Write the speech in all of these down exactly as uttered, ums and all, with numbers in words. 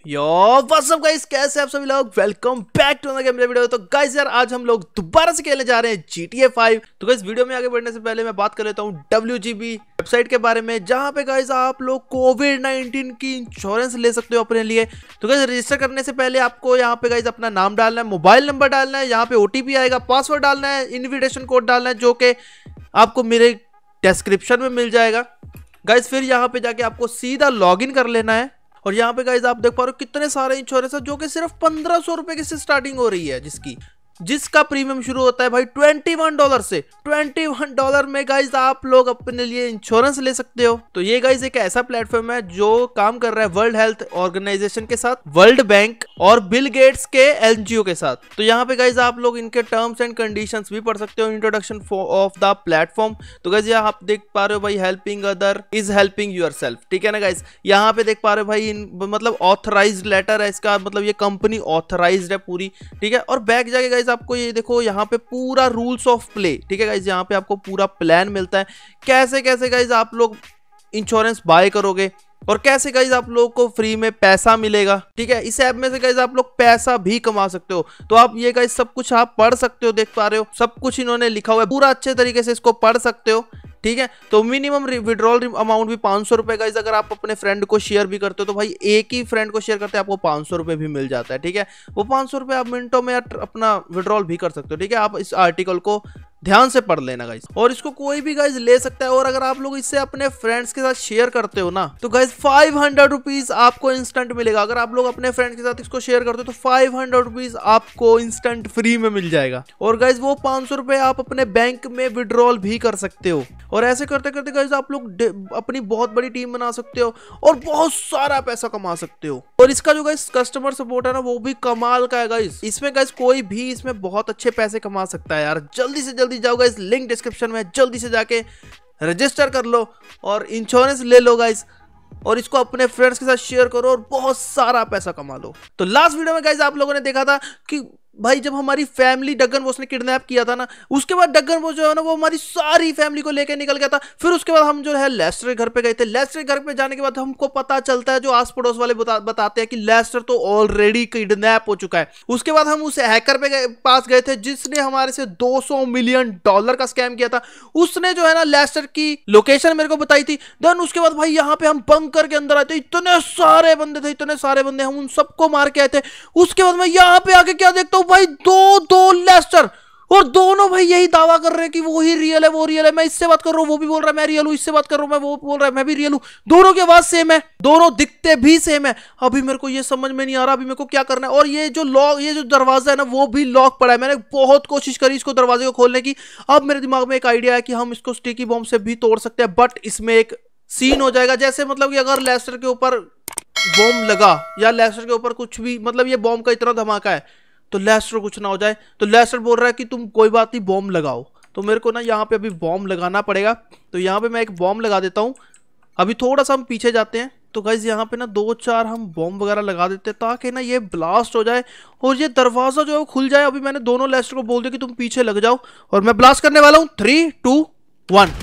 Yo what's up guys, कैसे आप सभी लोग। Welcome back to another game video. तो गाइस यार आज हम लोग दोबारा से खेलने जा रहे हैं जी टी ए फाइव। तो गाइस वीडियो में आगे बढ़ने से पहले मैं बात कर लेता हूँ डब्ल्यू जी बी वेबसाइट के बारे में, जहां पे गाइस आप लोग कोविड नाइनटीन की इंश्योरेंस ले सकते हो अपने लिए। तो गाइस रजिस्टर करने से पहले आपको यहाँ पे गाइस अपना नाम डालना है, मोबाइल नंबर डालना है, यहाँ पे ओटीपी आएगा, पासवर्ड डालना है, इन्विटेशन कोड डालना है जो कि आपको मेरे डिस्क्रिप्शन में मिल जाएगा गाइस। फिर यहाँ पे जाके आपको सीधा लॉग इन कर लेना है और यहाँ पे गाइस आप देख पा रहे हो कितने सारे इंश्योरेंस है जो कि सिर्फ पंद्रह सौ रुपए की से स्टार्टिंग हो रही है, जिसकी जिसका प्रीमियम शुरू होता है भाई ट्वेंटी वन डॉलर से। ट्वेंटी वन डॉलर में गाइस आप लोग अपने लिए इंश्योरेंस ले सकते हो। तो ये गाइस एक ऐसा प्लेटफॉर्म है जो काम कर रहा है वर्ल्ड हेल्थ ऑर्गेनाइजेशन के साथ, वर्ल्ड बैंक और बिल गेट्स के एनजीओ के साथ। तो यहाँ पे गाइस आप लोग इनके टर्म्स एंड कंडीशंस भी पढ़ सकते हो, इंट्रोडक्शन ऑफ द प्लेटफॉर्म। तो गाइस यहाँ आप देख पा रहे हो भाई, helping other is helping your self, ठीक है ना गाइस। यहाँ पे देख पा रहे हो भाई इन, मतलब ऑथराइज्ड लेटर है इसका, मतलब ये कंपनी ऑथराइज्ड है पूरी, ठीक है। और बैक जाके गाइस आपको ये देखो यहाँ पे पूरा रूल्स ऑफ प्ले, ठीक है गाइस। यहाँ पे आपको पूरा प्लान मिलता है कैसे कैसे गाइस आप लोग इंश्योरेंस बाय करोगे और कैसे गाइस आप लोगों को फ्री में पैसा मिलेगा, ठीक है। इस ऐप में से गाइस आप लोग पैसा भी कमा सकते हो। तो आप ये गाइस सब कुछ आप पढ़ सकते हो, देख पा रहे हो सब कुछ इन्होंने लिखा हुआ है, पूरा अच्छे तरीके से इसको पढ़ सकते हो, ठीक है। तो मिनिमम विड्रॉल अमाउंट भी पाँच सौ रुपए गाइस। अगर आप अपने फ्रेंड को शेयर भी करते हो तो भाई एक ही फ्रेंड को शेयर करते हैं आपको पाँच सौ रुपए भी मिल जाता है, ठीक है। वो पाँच सौ रुपए आप मिनटों में अपना विड्रॉल भी कर सकते हो, ठीक है। आप इस आर्टिकल को ध्यान से पढ़ लेना गाइस, और इसको कोई भी गाइस ले सकता है। और अगर आप लोग इससे अपने फ्रेंड्स के साथ शेयर करते हो ना तो गाइस फाइव हंड्रेड रुपीज आपको इंस्टेंट मिलेगा। अगर आप लोग अपने फ्रेंड्स के साथ इसको शेयर करते हो तो फाइव हंड्रेड रुपीज आपको इंस्टेंट फ्री में मिल जाएगा। और गाइस वो पाँच सौ रुपए आप अपने बैंक में विड्रॉल भी कर सकते हो। और ऐसे करते करते गाइस आप लोग अपनी बहुत बड़ी टीम बना सकते हो और बहुत सारा पैसा कमा सकते हो। और इसका जो गाइस कस्टमर सपोर्ट है ना वो भी कमाल का है गाइस। इसमें गाइस कोई भी इसमें बहुत अच्छे पैसे कमा सकता है यार। जल्दी से जल्दी जाओ गाइस, लिंक डिस्क्रिप्शन में, जल्दी से जाके रजिस्टर कर लो और इंश्योरेंस ले लो गाइस, और इसको अपने फ्रेंड्स के साथ शेयर करो और बहुत सारा पैसा कमा लो। तो लास्ट वीडियो में गाइस आप लोगों ने देखा था कि भाई जब हमारी फैमिली डगन बॉस ने किडनैप किया था ना, उसके बाद डगन बॉस जो है ना वो हमारी सारी फैमिली को लेकर निकल गया था। फिर उसके बाद हम जो है लेस्टर के घर पे गए थे। लेस्टर के घर पे जाने के बाद हमको पता चलता है, जो आस पड़ोस वाले बता, बताते हैं कि लेस्टर तो ऑलरेडी किडनैप हो चुका है। उसके बाद हम उस हैकर पे गए, पास गए थे जिसने हमारे से दो सौ मिलियन डॉलर का स्कैम किया था। उसने जो है ना लेस्टर की लोकेशन मेरे को बताई थी। देन उसके बाद भाई यहाँ पे हम बंकर के अंदर आए थे, इतने सारे बंदे थे, इतने सारे बंदे, हम उन सबको मार के आए थे। उसके बाद मैं यहाँ पे आके क्या देखता हूँ भाई, दो दो लेस्टर, और दोनों भाई यही दावा कर रहे हैं कि वो ही रियल है, वो रियल है। मैं इससे बात कर रहा हूँ वो भी बोल रहा है मैं रियल हूँ, इससे बात कर रहा हूँ मैं वो बोल रहा है मैं भी रियल हूँ। दोनों की आवाज सेम है, दोनों दिखते भी सेम है। अभी मेरे को ये समझ में नहीं आ रहा अभी मेरे को क्या करना है। और ये जो लॉक, ये जो दरवाजा है ना वो भी लॉक पड़ा है। मैंने बहुत कोशिश करी इसको दरवाजे को खोलने की। अब मेरे दिमाग में एक आइडिया है कि हम इसको स्टिकी बॉम्ब से भी तोड़ सकते हैं, बट इसमें एक सीन हो जाएगा। जैसे मतलब कि अगर लेस्टर के ऊपर बॉम्ब लगा या लेस्टर के ऊपर कुछ भी, मतलब ये बॉम्ब का इतना धमाका है तो लेस्टर कुछ ना हो जाए। तो लेस्टर बोल रहा है कि तुम कोई बात नहीं बॉम्ब लगाओ। तो मेरे को ना यहाँ पे अभी बॉम्ब लगाना पड़ेगा। तो यहाँ पे मैं एक बॉम्ब लगा देता हूँ। अभी थोड़ा सा हम पीछे जाते हैं। तो गाइस यहाँ पे ना दो चार हम बॉम्ब वगैरह लगा देते हैं ताकि ना ये ब्लास्ट हो जाए और ये दरवाजा जो है वो खुल जाए। अभी मैंने दोनों लेस्टर को बोल दिया कि तुम पीछे लग जाओ और मैं ब्लास्ट करने वाला हूँ। Three two one.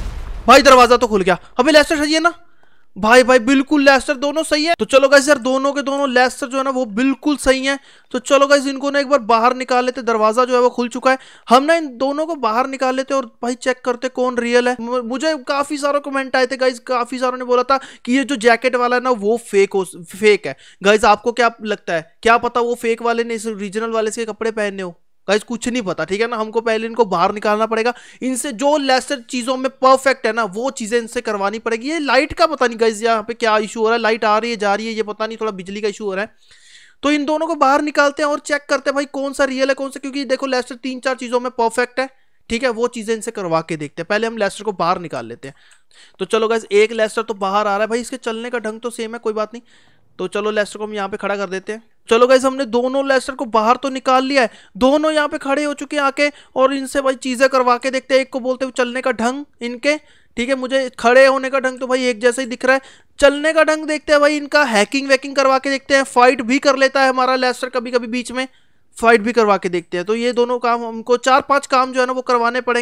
भाई दरवाजा तो खुल गया। अभी लेस्टर सही है ना भाई? भाई बिल्कुल लेस्टर दोनों सही है। तो चलो गाइस यार दोनों के दोनों लेस्टर जो है ना वो बिल्कुल सही है। तो चलो गाइस इनको ना एक बार बाहर निकाल लेते। दरवाजा जो है वो खुल चुका है। हम ना इन दोनों को बाहर निकाल लेते और भाई चेक करते कौन रियल है। मुझे काफी सारे कमेंट आए थे गाइस, काफी सारों ने बोला था कि ये जो जैकेट वाला है ना वो फेक हो फेक है। गाइस आपको क्या लगता है, क्या पता वो फेक वाले ने इस ओरिजिनल वाले से कपड़े पहने हो? गाइस कुछ नहीं पता, ठीक है ना। हमको पहले इनको बाहर निकालना पड़ेगा। इनसे जो लेस्टर चीजों में परफेक्ट है ना वो चीजें इनसे करवानी पड़ेगी। ये लाइट का पता नहीं गाइस यहाँ पे क्या इशू हो रहा है, लाइट आ रही है जा रही है ये पता नहीं, थोड़ा बिजली का इशू हो रहा है। तो इन दोनों को बाहर निकालते हैं और चेक करते हैं भाई कौन सा रियल है कौन सा, क्योंकि देखो लेस्टर तीन चार चीजों में परफेक्ट है, ठीक है। वो चीजें इनसे करवा के देखते हैं। पहले हम लेस्टर को बाहर निकाल लेते हैं। तो चलो गाइस एक लेस्टर तो बाहर आ रहा है। भाई इसके चलने का ढंग तो सेम है, कोई बात नहीं। तो चलो लेस्टर को हम यहाँ पे खड़ा कर देते हैं। चलो गाइस हमने दोनों लेस्टर को बाहर तो निकाल लिया है। दोनों यहाँ पे खड़े हो चुके हैं आके, और इनसे भाई चीजें करवा के देखते हैं। एक को बोलते हुए चलने का ढंग इनके, ठीक है। मुझे खड़े होने का ढंग तो भाई एक जैसा ही दिख रहा है। चलने का ढंग देखते हैं भाई इनका, हैकिंग वैकिंग करवा के देखते हैं। फाइट भी कर लेता है हमारा लेस्टर कभी कभी, बीच में फाइट भी करवा के देखते हैं। तो ये दोनों काम हमको, चार पांच काम जो है ना वो करवाने पड़ेंगे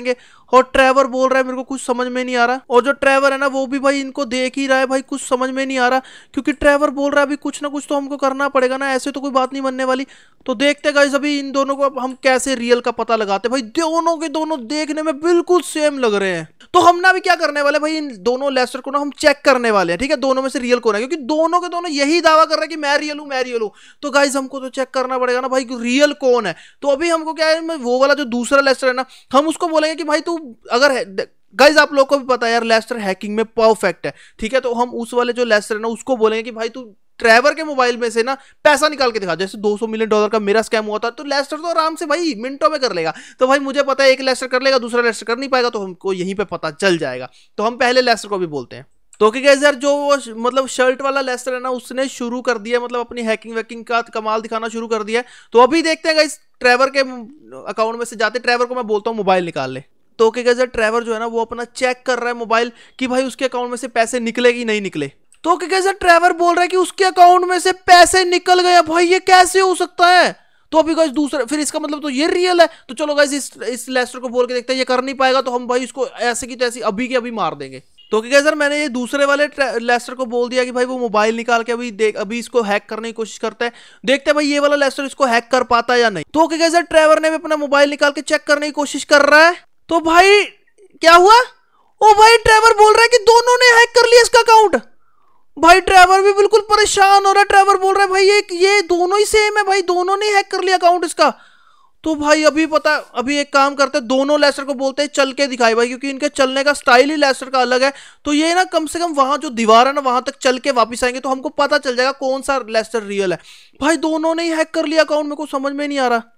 और ट्रेवर बोल रहा है मेरे को कुछ समझ में नहीं आ रहा, और जो ट्रेवर है ना वो भी भाई इनको देख ही रहा है भाई, कुछ समझ में नहीं आ रहा, क्योंकि ट्रेवर बोल रहा है अभी कुछ ना कुछ तो हमको करना पड़ेगा ना, ऐसे तो कोई बात नहीं बनने वाली। तो देखते गाइस अभी इन दोनों को हम कैसे रियल का पता लगाते। भाई दोनों के दोनों देखने में बिल्कुल सेम लग रहे हैं। तो हम ना अभी क्या करने वाले भाई, इन दोनों लेस्टर को ना हम चेक करने वाले हैं, ठीक है, दोनों में से रियल कौन है, क्योंकि दोनों के दोनों यही दावा कर रहे हैं कि मैं रियल हूं मैं रियल हूं। तो गाइस हमको तो चेक करना पड़ेगा ना भाई रियल कौन है। तो अभी हमको क्या है, वो वाला जो दूसरा लेस्टर है ना, हम उसको बोलेंगे कि भाई तू अगर गाइस आप लोग को भी पता है यार लेस्टर हैकिंग में परफेक्ट है, ठीक है, तो हम उस वाले जो लेस्टर है ना उसको बोलेंगे कि भाई तू ट्रेवर के मोबाइल में से ना पैसा निकाल के दिखा, जैसे दो सौ मिलियन डॉलर का मेरा स्कैम हुआ था, तो लेस्टर तो आराम से भाई मिनटों में कर लेगा। तो भाई मुझे पता है एक लेस्टर कर लेगा, दूसरा लेस्टर कर नहीं पाएगा, तो हमको यहीं पे पता चल जाएगा। तो हम पहले लेस्टर को भी बोलते हैं। तो कि यार जो वो मतलब शर्ट वाला लेस्टर है ना उसने शुरू कर दिया, मतलब अपनी हैकिंग वैकिंग का कमाल दिखाना शुरू कर दिया। तो अभी देखते हैं गाइस ट्रेवर के अकाउंट में से जाते, ट्रेवर को मैं बोलता हूँ मोबाइल निकाल ले। तो कि यार ट्रेवर जो है ना वो अपना चेक कर रहा है मोबाइल कि भाई उसके अकाउंट में से पैसे निकले कि नहीं निकले। तो कि कैसे ट्रेवर बोल रहा है कि उसके अकाउंट में से पैसे निकल गए। भाई ये कैसे हो सकता है। तो अभी गाइस दूसरा, फिर इसका मतलब तो ये रियल है। तो चलो गाइस इस इस लेस्टर को बोल के देखते हैं, ये कर नहीं पाएगा तो हम भाई इसको ऐसे की तैसी अभी के अभी मार देंगे। तो क्या सर मैंने ये दूसरे वाले लेस्टर को बोल दिया कि भाई वो मोबाइल निकाल के अभी देख अभी इसको हैक करने की कोशिश करता है, देखते हैं भाई ये वाला लेस्टर इसको हैक कर पाता है या नहीं। तो क्या सर ट्रेवर ने भी अपना मोबाइल निकाल के चेक करने की कोशिश कर रहा है। तो भाई क्या हुआ, ओ भाई ट्रेवर बोल रहा है कि दोनों ने हैक कर लिया इसका अकाउंट। भाई ट्रेवर भी बिल्कुल परेशान हो रहा है, ट्रेवर बोल रहा है भाई ये ये दोनों ही सेम है, भाई दोनों ने हैक कर लिया अकाउंट इसका। तो भाई अभी पता अभी एक काम करते हैं, दोनों लेस्टर को बोलते हैं चल के दिखाई भाई, क्योंकि इनके चलने का स्टाइल ही लेस्टर का अलग है। तो ये ना कम से कम वहां जो दीवार है ना वहां तक चल के वापस आएंगे तो हमको पता चल जाएगा कौन सा लेस्टर रियल है। भाई दोनों ने ही हैक कर लिया अकाउंट, मेरे को समझ में नहीं आ रहा।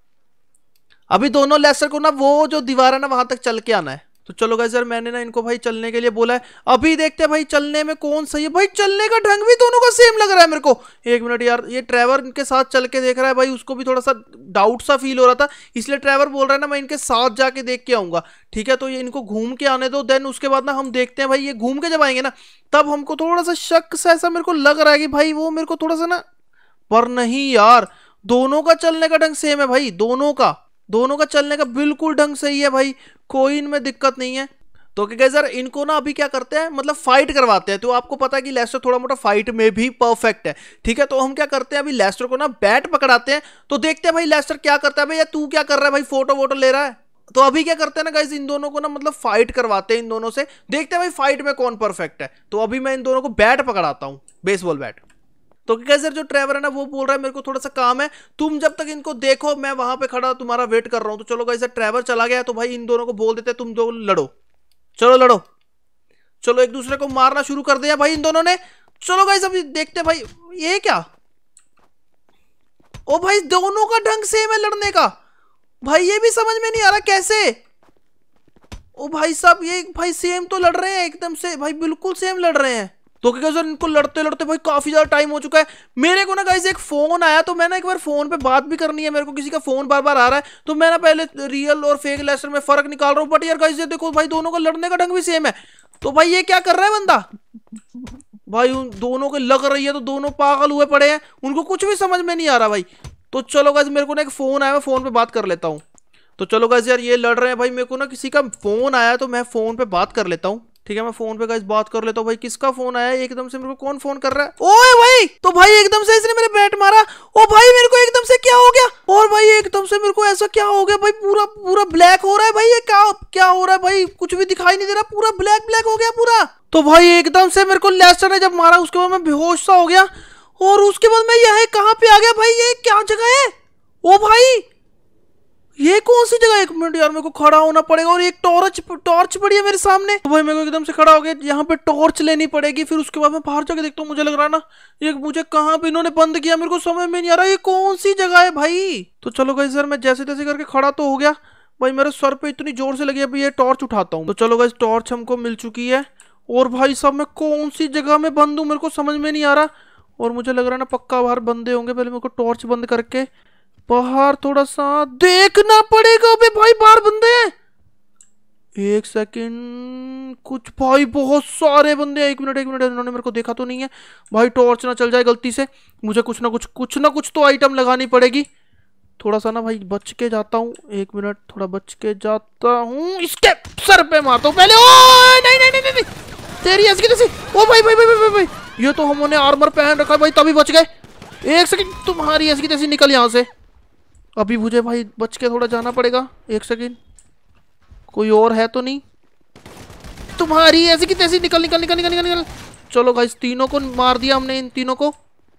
अभी दोनों लेस्टर को ना वो जो दीवार है ना वहां तक चल के आना है। तो चलो गाइस यार मैंने ना इनको भाई चलने के लिए बोला है, अभी देखते हैं भाई चलने में कौन सही है। भाई चलने का ढंग भी दोनों का सेम लग रहा है मेरे को। एक मिनट यार, ये ट्रेवर इनके साथ चल के देख रहा है भाई, उसको भी थोड़ा सा डाउट सा फील हो रहा था, इसलिए ट्रेवर बोल रहा है ना मैं इनके साथ जाके देख के आऊंगा। ठीक है, तो ये इनको घूम के आने दो, देन उसके बाद ना हम देखते हैं भाई ये घूम के जब आएंगे ना तब हमको थोड़ा सा शक सा ऐसा मेरे को लग रहा है कि भाई वो मेरे को थोड़ा सा ना, पर नहीं यार दोनों का चलने का ढंग सेम है भाई, दोनों का दोनों का चलने का बिल्कुल ढंग सही है भाई, कोई इनमें दिक्कत नहीं है। तो क्या सर इनको ना अभी क्या करते हैं, मतलब फाइट करवाते हैं। तो आपको पता है कि लेस्टर थोड़ा मोटा फाइट में भी परफेक्ट है, ठीक है, तो हम क्या करते हैं अभी लेस्टर को ना बैट पकड़ाते हैं। तो देखते हैं भाई लेस्टर क्या करता है। भाई तू क्या कर रहा है भाई, फोटो वोटो ले रहा है। तो अभी क्या करते हैं ना गाइस, इन दोनों को ना मतलब फाइट करवाते हैं इन दोनों से, देखते हैं भाई फाइट में कौन परफेक्ट है। तो अभी मैं इन दोनों को बैट पकड़ाता हूँ, बेसबॉल बैट। तो क्या सर जो ट्रेवर है ना वो बोल रहा है मेरे को थोड़ा सा काम है, तुम जब तक इनको देखो मैं वहां पे खड़ा तुम्हारा वेट कर रहा हूं। तो चलो गाइस ट्रेवर चला गया, तो भाई इन दोनों को बोल देते तुम दो लड़ो, चलो लड़ो, चलो एक दूसरे को मारना शुरू कर दिया भाई इन दोनों ने। चलो गाइस अभी देखते हैं भाई ये क्या, ओ भाई दोनों का ढंग सेम है लड़ने का। भाई ये भी समझ में नहीं आ रहा कैसे। ओ भाई साहब ये भाई सेम तो लड़ रहे हैं एकदम से, भाई बिल्कुल सेम लड़ रहे हैं। तो क्या सर इनको लड़ते लड़ते भाई काफी ज्यादा टाइम हो चुका है। मेरे को ना गाइस एक फोन आया, तो मैं ना एक बार फोन पे बात भी करनी है, मेरे को किसी का फोन बार बार आ रहा है। तो मैं ना पहले रियल और फेक लेस्टर में फर्क निकाल रहा हूँ। बट यार गाइस ये देखो भाई दोनों का लड़ने का ढंग भी सेम है। तो भाई ये क्या कर रहा है बंदा, भाई उन दोनों को लग रही है तो दोनों पागल हुए पड़े हैं, उनको कुछ भी समझ में नहीं आ रहा भाई। तो चलो गाइस मेरे को ना एक फोन आया, मैं फोन पे बात कर लेता हूँ। तो चलो गाइस यार ये लड़ रहे हैं भाई, मेरे को ना किसी का फोन आया तो मैं फोन पे बात कर लेता हूँ। ठीक है मैं फोन पे गाइस बात कर लेता हूँ। भाई किसका फोन आया एकदम से, मेरे को कौन फोन कर रहा है। ओए भाई, तो भाई एकदम से इसने मेरे बैट मारा। ओ भाई मेरे को एकदम से क्या हो गया, और भाई एकदम से मेरे को ऐसा क्या हो गया भाई, पूरा पूरा ब्लैक हो रहा है भाई, ये क्या क्या हो रहा है भाई, कुछ भी दिखाई नहीं दे रहा, पूरा ब्लैक ब्लैक हो गया पूरा। तो भाई एकदम से मेरे को लेस्टर ने जब मारा उसके बाद मैं बेहोश सा हो गया, और उसके बाद मैं यहाँ कहाँ पे आ गया भाई, ये क्या जगह है। ओ भाई ये कौन सी जगह, एक मिनट यार मेरे को खड़ा होना पड़ेगा, और एक टॉर्च टॉर्च पड़ी है मेरे सामने। तो भाई मेरे को एकदम से खड़ा हो गया, यहाँ पे टॉर्च लेनी पड़ेगी, फिर उसके बाद मैं बाहर जाके देखता हूँ। मुझे लग रहा है ना ये मुझे कहाँ पे इन्होंने बंद किया, मेरे को समझ में नहीं आ रहा ये कौन सी जगह है भाई। तो चलो गाइस सर मैं जैसे तैसे करके खड़ा तो हो गया भाई, मेरे सर पे इतनी जोर से लगी, अभी ये टॉर्च उठाता हूँ। तो चलो गाइस टॉर्च हमको मिल चुकी है, और भाई साहब मैं कौन सी जगह में बंद हूँ मेरे को समझ में नहीं आ रहा, और मुझे लग रहा है ना पक्का बाहर बंदे होंगे। पहले मेरे को टॉर्च बंद करके बाहर थोड़ा सा देखना पड़ेगा। अबे भाई बाहर बंदे हैं, एक सेकंड, कुछ भाई बहुत सारे बंदे हैं। एक मिनट एक मिनट, इन्होंने मेरे को देखा तो नहीं है भाई, टॉर्च ना चल जाए गलती से, मुझे कुछ ना कुछ कुछ ना कुछ तो आइटम लगानी पड़ेगी। थोड़ा सा ना भाई बच के जाता हूँ, एक मिनट, थोड़ा बच के जाता हूँ, इसके सर पे मारता हूँ पहले। ओ नहीं नहीं नहीं नहीं तेरी ऐसी कैसी। ओ भाई भाई भाई भाई भाई ये तो हमने आर्मर पहन रखा है भाई, तभी बच गए। एक सेकंड, तुम्हारी ऐसी कैसी, निकल यहाँ से। अभी मुझे भाई बच के थोड़ा जाना पड़ेगा। एक सेकंड, कोई और है तो नहीं? तुम्हारी ऐसी की तैसी, निकल निकल निकल निकल निकल निकल। चलो गाइस, तीनों को मार दिया हमने, इन तीनों को।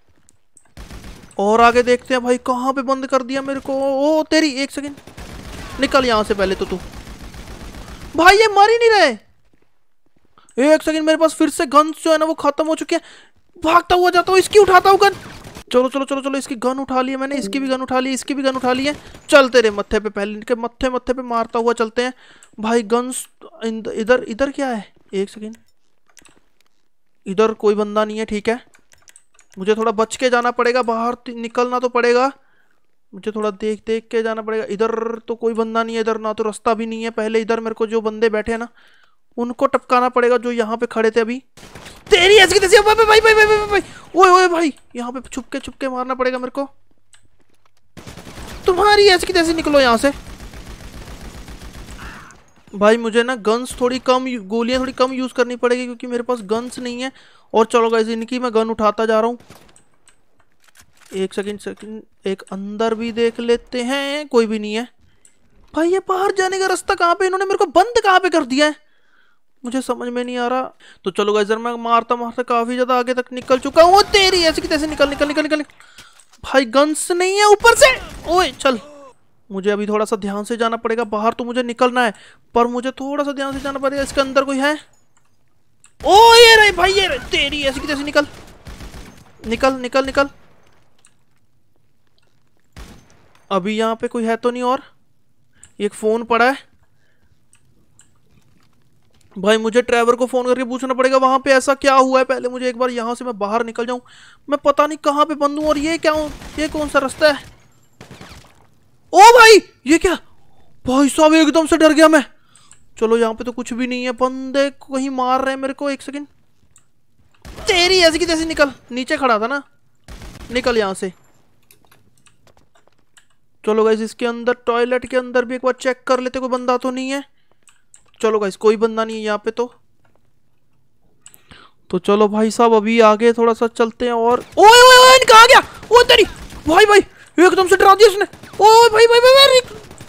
और आगे देखते हैं भाई, कहाँ पे बंद कर दिया मेरे को। ओ तेरी, एक सेकंड, निकल यहाँ से पहले तो तू। भाई ये मर ही नहीं रहे। एक सेकंड, मेरे पास फिर से गन्स जो है ना वो खत्म हो चुके हैं। भागता हुआ जाता हूँ, इसकी उठाता हूँ गन। चलो चलो चलो चलो, इसकी गन उठा ली है मैंने, इसकी भी गन उठा ली, इसकी भी गन उठा ली है। चल तेरे मत्थे पे, पहले इनके मत्थे मत्थे पे मारता हुआ चलते हैं भाई। गन्स इधर इधर क्या है? एक सेकंड, इधर कोई बंदा नहीं है, ठीक है। मुझे थोड़ा बच के जाना पड़ेगा, बाहर निकलना तो पड़ेगा। मुझे थोड़ा देख देख के जाना पड़ेगा। इधर तो कोई बंदा नहीं है, इधर ना तो रास्ता भी नहीं है। पहले इधर मेरे को जो बंदे बैठे हैं ना उनको टपकाना पड़ेगा, जो यहाँ पे खड़े थे अभी। तेरी ऐसी कैसी, भाई भाई भाई भाई भाई भाई, ओए ओए भाई, यहाँ पे छुपके छुपके मारना पड़ेगा मेरे को। तुम्हारी ऐसी की तैसी, निकलो यहाँ से भाई। मुझे ना गन्स थोड़ी कम, गोलियां थोड़ी कम यूज करनी पड़ेगी क्योंकि मेरे पास गन्स नहीं है। और चलो गाइस, इनकी मैं गन उठाता जा रहा हूँ। एक सेकंड सेकंड, एक अंदर भी देख लेते हैं, कोई भी नहीं है भाई। ये बाहर जाने का रास्ता कहाँ पे, इन्होंने मेरे को बंद कहाँ पे कर दिया है, मुझे समझ में नहीं आ रहा। तो चलो गाइस, मैं मारता मारता काफी ज्यादा आगे तक निकल चुका हूँ। तेरी ऐसी की तैसे, निकल निकल निकल निकल भाई। गन्स नहीं है ऊपर से। ओए चल, मुझे अभी थोड़ा सा ध्यान से जाना पड़ेगा। बाहर तो मुझे निकलना है, पर मुझे थोड़ा सा ध्यान से जाना पड़ेगा। इसके अंदर कोई है? ओ ये रहे भाई, ये रहे। तेरी ऐसी की तैसी, निकल निकल निकल निकल। अभी यहाँ पे कोई है तो नहीं? और एक फोन पड़ा है भाई, मुझे ड्राइवर को फोन करके पूछना पड़ेगा वहां पे ऐसा क्या हुआ है। पहले मुझे एक बार यहाँ से मैं बाहर निकल जाऊं। मैं पता नहीं कहाँ पे बंद हूं। और ये क्या हूं, ये कौन सा रास्ता है? ओ भाई ये क्या, भाई साहब एकदम से डर गया मैं। चलो यहाँ पे तो कुछ भी नहीं है, बंदे कहीं मार रहे हैं मेरे को। एक सेकंड, तेरी ऐसी की तैसी, निकल। नीचे खड़ा था ना, निकल यहाँ से। चलो गाइस, इसके अंदर, टॉयलेट के अंदर भी एक बार चेक कर लेते, कोई बंदा तो नहीं है। चलो गाइस, कोई बंदा नहीं है यहाँ पे तो। तो चलो भाई साहब, अभी आगे थोड़ा सा चलते हैं। और ओए ओए ओए, कहाँ गया? ओ तेरी, भाई भाई एकदम से डरा दिया इसने। ओए भाई भाई भाई, भाई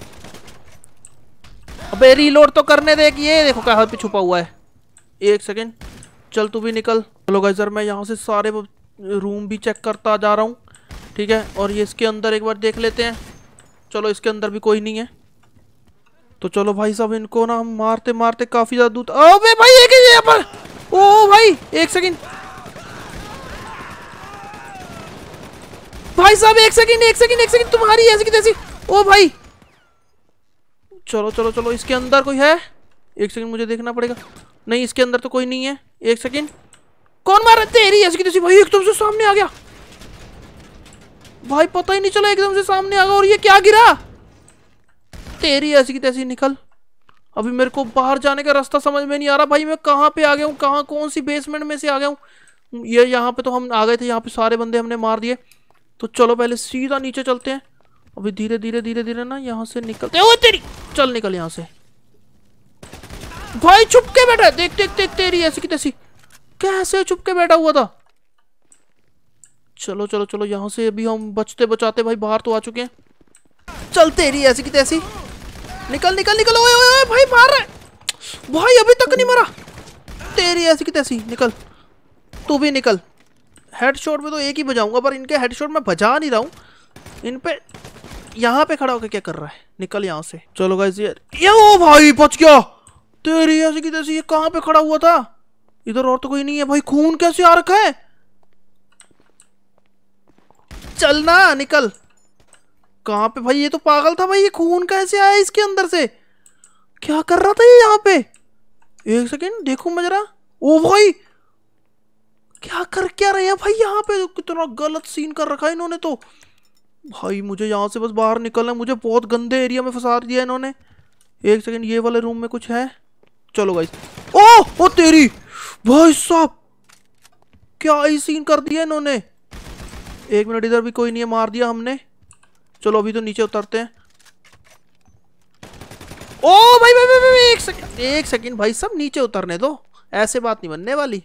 अबे रीलोड तो करने दे। ये देखो कहाँ पे छुपा हुआ है। एक सेकंड, चल तू भी निकल। चलो गाइस, सर मैं यहाँ से सारे रूम भी चेक करता जा रहा हूँ, ठीक है। और ये इसके अंदर एक बार देख लेते हैं। चलो इसके अंदर भी कोई नहीं है। तो चलो भाई साहब, इनको ना हम मारते मारते काफी ज्यादा दूर। अबे भाई एक ही यहाँ पर। ओ भाई एक सेकंड भाई साहब, एक सेकंड एक सेकंड एक सेकंड, तुम्हारी ऐसी की तैसी। ओ भाई चलो चलो चलो, इसके अंदर कोई है? एक सेकंड, मुझे देखना पड़ेगा। नहीं, इसके अंदर तो कोई नहीं है। एक सेकंड, कौन मार रहा है? तेरी ऐसी की तैसी भाई, एकदम से सामने आ गया भाई, पता ही नहीं चला, एकदम से सामने आ गया। और ये क्या गिरा? तेरी ऐसी की तैसी, निकल। अभी मेरे को बाहर जाने का रास्ता समझ में नहीं आ रहा भाई। मैं कहाँ पे आ गया हूँ, कहाँ, कौन सी बेसमेंट में से आ गया हूँ? ये यहाँ पे तो हम आ गए थे, यहाँ पे सारे बंदे हमने मार दिए। तो चलो पहले सीधा नीचे चलते हैं। अभी धीरे धीरे धीरे धीरे ना यहाँ से निकलते हैं। ओ तेरी, चल निकल यहाँ से भाई। छुप के बैठा है, देख देख देख, तेरी ऐसी की तैसी, कैसे छुप के बैठा हुआ था। चलो चलो चलो, यहाँ से अभी हम बचते बचाते भाई बाहर तो आ चुके हैं। चल तेरी ऐसी की तैसी, निकल निकल निकल। ओए ओए ओए भाई, मार रहा है भाई, अभी तक नहीं मरा। तेरी ऐसी की तैसी, निकल। तू भी निकल। हेडशॉट में तो एक ही बजाऊंगा, पर इनके हेडशॉट में बजा नहीं रहा हूँ। इन पे यहाँ पे खड़ा होकर क्या कर रहा है? निकल यहाँ से। चलो गाइस, ये ये ओ भाई बच गया। तेरी ऐसी की तैसी, ये कहाँ पे खड़ा हुआ था? इधर और तो कोई नहीं है भाई। खून कैसे आ रखा है? चलना, निकल। कहाँ पे भाई? ये तो पागल था भाई, ये खून कैसे आया इसके अंदर से? क्या कर रहा था ये यहाँ पे? एक सेकंड देखूं मैं जरा। ओ भाई क्या कर क्या रहे हैं भाई यहाँ पे? कितना गलत सीन कर रखा है इन्होंने तो भाई। मुझे यहाँ से बस बाहर निकलना है, मुझे बहुत गंदे एरिया में फंसा दिया इन्होंने। एक सेकंड, ये वाले रूम में कुछ है? चलो गाइस। ओ ओ तेरी भाई साहब, क्या ही सीन कर दिया इन्होंने। एक मिनट, इधर भी कोई नहीं है, मार दिया हमने। चलो अभी तो नीचे उतरते हैं। ओ भाई भाई भाई, भाई एक सेकंड एक सेकंड भाई, सब नीचे उतरने दो, ऐसे बात नहीं बनने वाली।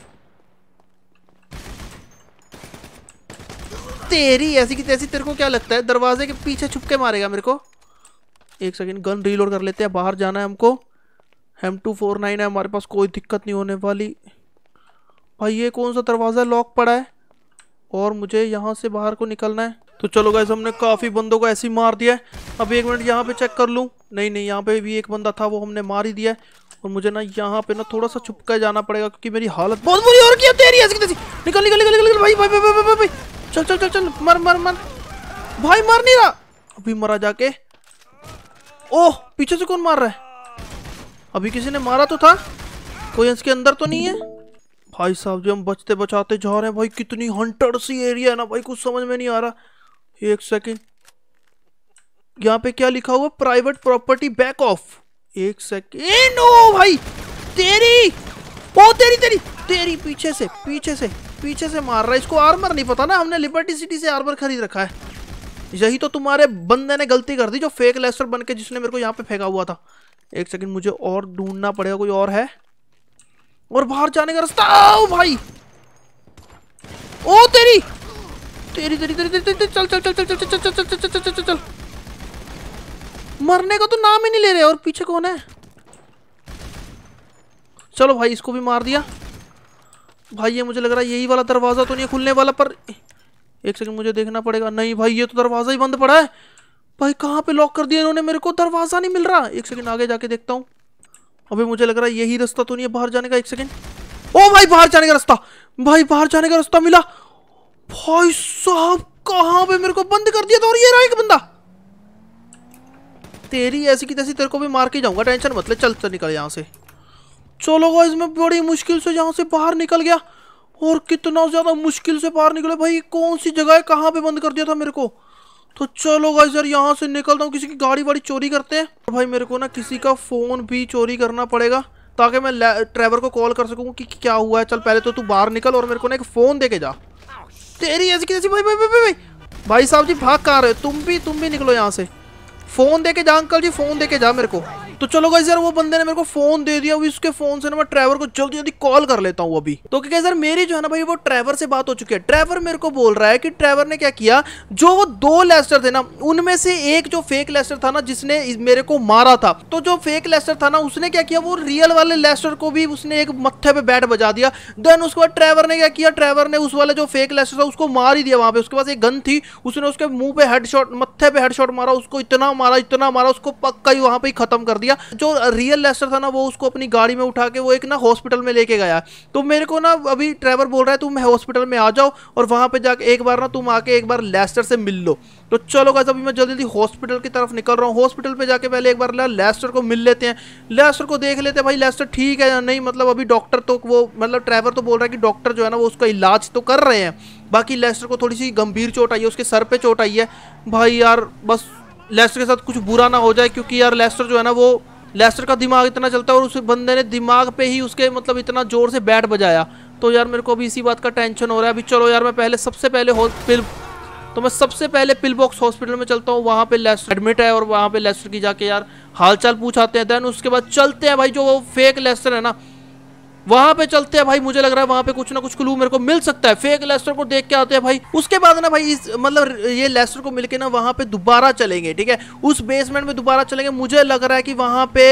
तेरी ऐसी की तैसी, तेरे को क्या लगता है दरवाजे के पीछे छुप के मारेगा मेरे को? एक सेकंड, गन रीलोड कर लेते हैं, बाहर जाना है हमको। एम टू फोर नाइन है हमारे पास, कोई दिक्कत नहीं होने वाली। भाई ये कौन सा दरवाजा लॉक पड़ा है और मुझे यहाँ से बाहर को निकलना है। तो चलो गाइस, हमने काफी बंदों को ऐसे ही मार दिया है। अब एक मिनट यहाँ पे चेक कर लूँ। नहीं नहीं, यहाँ पे भी एक बंदा था, वो हमने मार ही दिया है। और मुझे ना यहाँ पे ना थोड़ा सा छुप कर जाना पड़ेगा क्योंकि मेरी हालत बहुत बुरी हो रही है। तेरी ऐसी कैसी, निकल निकल निकल निकल भाई भाई भाई भाई भाई, चल चल चल चल, मर मर मर भाई, मर नहीं रहा अभी, मरा जाके। ओह पीछे से कौन मार रहा है? अभी किसी ने मारा तो था, कोई इसके अंदर तो नहीं है। भाई साहब जी हम बचते बचाते जा रहे हैं भाई। कितनी हंटर सी एरिया है ना भाई, कुछ समझ में नहीं आ रहा। एक सेकंड, यहाँ पे क्या लिखा हुआ? Private property back off. एक सेकंड, नो भाई तेरी, ओ तेरी तेरी तेरी पीछे से पीछे से पीछे से मार रहा है। इसको आर्मर नहीं पता ना, हमने लिबर्टी सिटी से आर्मर खरीद रखा है। यही तो तुम्हारे बंदे ने गलती कर दी, जो फेक लेस्टर बन के जिसने मेरे को यहाँ पे फेंका हुआ था। एक सेकंड, मुझे और ढूंढना पड़ेगा, कोई और है और बाहर जाने का रास्ता। ओ भाई, ओ तेरी तेरी तेरी तेरी तेरी, चल चल चल चल चल चल चल चल चल चल चल चल, मरने का तो नाम ही नहीं ले रहे। और पीछे कौन है? चलो भाई, इसको भी मार दिया। भाई ये मुझे लग रहा है यही वाला दरवाजा तो नहीं खुलने वाला, पर एक सेकंड मुझे देखना पड़ेगा। नहीं भाई, ये तो दरवाजा ही बंद पड़ा है। भाई कहाँ पे लॉक कर दिया इन्होंने मेरे को, दरवाजा नहीं मिल रहा। एक सेकंड आगे जाके देखता हूँ। अबे मुझे लग रहा है यही रास्ता तो नहीं है बाहर जाने का। एक सेकंड, ओ भाई बाहर जाने का रास्ता, भाई बाहर जाने का रास्ता मिला। भाई साहब कहाँ पे मेरे को बंद कर दिया था, और ये रहा एक बंदा। तेरी ऐसी की तैसी, तेरे को भी मार के जाऊंगा, टेंशन मत ले। चल चल निकल यहाँ से। चलो गाइस, मैं बड़ी मुश्किल से यहाँ से बाहर निकल गया, और कितना ज्यादा मुश्किल से बाहर निकले भाई। कौन सी जगह है, कहाँ पे बंद कर दिया था मेरे को? तो चलो गाइस यार, यहाँ से निकलता हूँ। किसी की गाड़ी वाड़ी चोरी करते हैं। और भाई मेरे को ना किसी का फोन भी चोरी करना पड़ेगा, ताकि मैं ट्रैवर को कॉल कर सकूँ कि क्या हुआ है। चल पहले तो तू बाहर निकल और मेरे को ना एक फोन दे के जा। तेरी ऐसी कैसी, भाई भाई भाई भाई भाई साहब जी भाग कहाँ रहे हो? तुम भी तुम भी निकलो यहाँ से। फोन दे के जा अंकल जी, फोन दे के जा मेरे को। तो चलो गाइस यार, वो बंदे ने मेरे को फोन दे दिया। अभी उसके फोन से ना मैं ट्रैवर को जल्दी जल्दी कॉल कर लेता हूँ अभी। तो क्या यार, मेरी जो है ना भाई, वो ट्रैवर से बात हो चुकी है। ट्रैवर मेरे को बोल रहा है कि ट्रैवर ने क्या किया, जो वो दो लेस्टर थे ना, उनमें से एक जो फेक लेस्टर था ना, जिसने मेरे को मारा था, तो जो फेक लेस्टर था ना, उसने क्या किया, वो रियल वाले लेस्टर को भी उसने एक मत्थे पे बैट बजा दिया। देन उसके बाद ट्रैवर ने क्या किया, ट्रैवर ने उस वाले जो फेक लेस्टर था उसको मार ही दिया। वहां पे उसके पास एक गन थी, उसने उसके मुंह पे हेडशॉट, मत्थे पे हेडशॉट मारा, उसको इतना मारा इतना मारा, उसको पक्का ही वहां पे खत्म कर दिया। जो रियल लेस्टर था ना, वो उसको अपनी गाड़ी में उठा के वो एक ना हॉस्पिटल में लेके गया। तो मेरे को ना अभी ट्रैवर बोल रहा है तुम हॉस्पिटल में आ जाओ, और वहां पे जाके एक बार ना तुम आके एक बार लेस्टर से मिल लो। तो चलो गाइस, अभी मैं जल्दी जल्दी हॉस्पिटल की तरफ निकल रहा हूँ। हॉस्पिटल पे जाके पहले एक बार लेस्टर को मिल लेते हैं, लेस्टर को देख लेते हैं भाई लेस्टर ठीक है या नहीं। मतलब अभी डॉक्टर तो वो, मतलब ट्रैवर तो बोल रहा है कि डॉक्टर जो है ना वो उसका इलाज तो कर रहे हैं। बाकी लेस्टर को थोड़ी सी गंभीर चोट आई है, उसके सर पे चोट आई है। भाई यार बस लेस्टर के साथ कुछ बुरा ना हो जाए, क्योंकि यार लेस्टर जो है ना, वो लेस्टर का दिमाग इतना चलता है, और उस बंदे ने दिमाग पे ही उसके मतलब इतना जोर से बैट बजाया। तो यार मेरे को अभी इसी बात का टेंशन हो रहा है। अभी चलो यार, मैं पहले सबसे पहले पिल तो मैं सबसे पहले पिल बॉक्स हॉस्पिटल में चलता हूँ। वहाँ पे लेस्टर एडमिट है, और वहाँ पे लेस्टर की जाके यार हालचाल पूछाते हैं। देन उसके बाद चलते हैं भाई, जो वो फेक लेस्टर है ना, वहां पे चलते हैं भाई। मुझे लग रहा है वहां पे कुछ ना कुछ क्लू मेरे को मिल सकता है। फेक लेस्टर को देख के आते हैं भाई। उसके बाद ना भाई इस मतलब ये लेस्टर को मिलके ना वहां पे दोबारा चलेंगे, ठीक है, उस बेसमेंट में दोबारा चलेंगे। मुझे लग रहा है कि वहां पे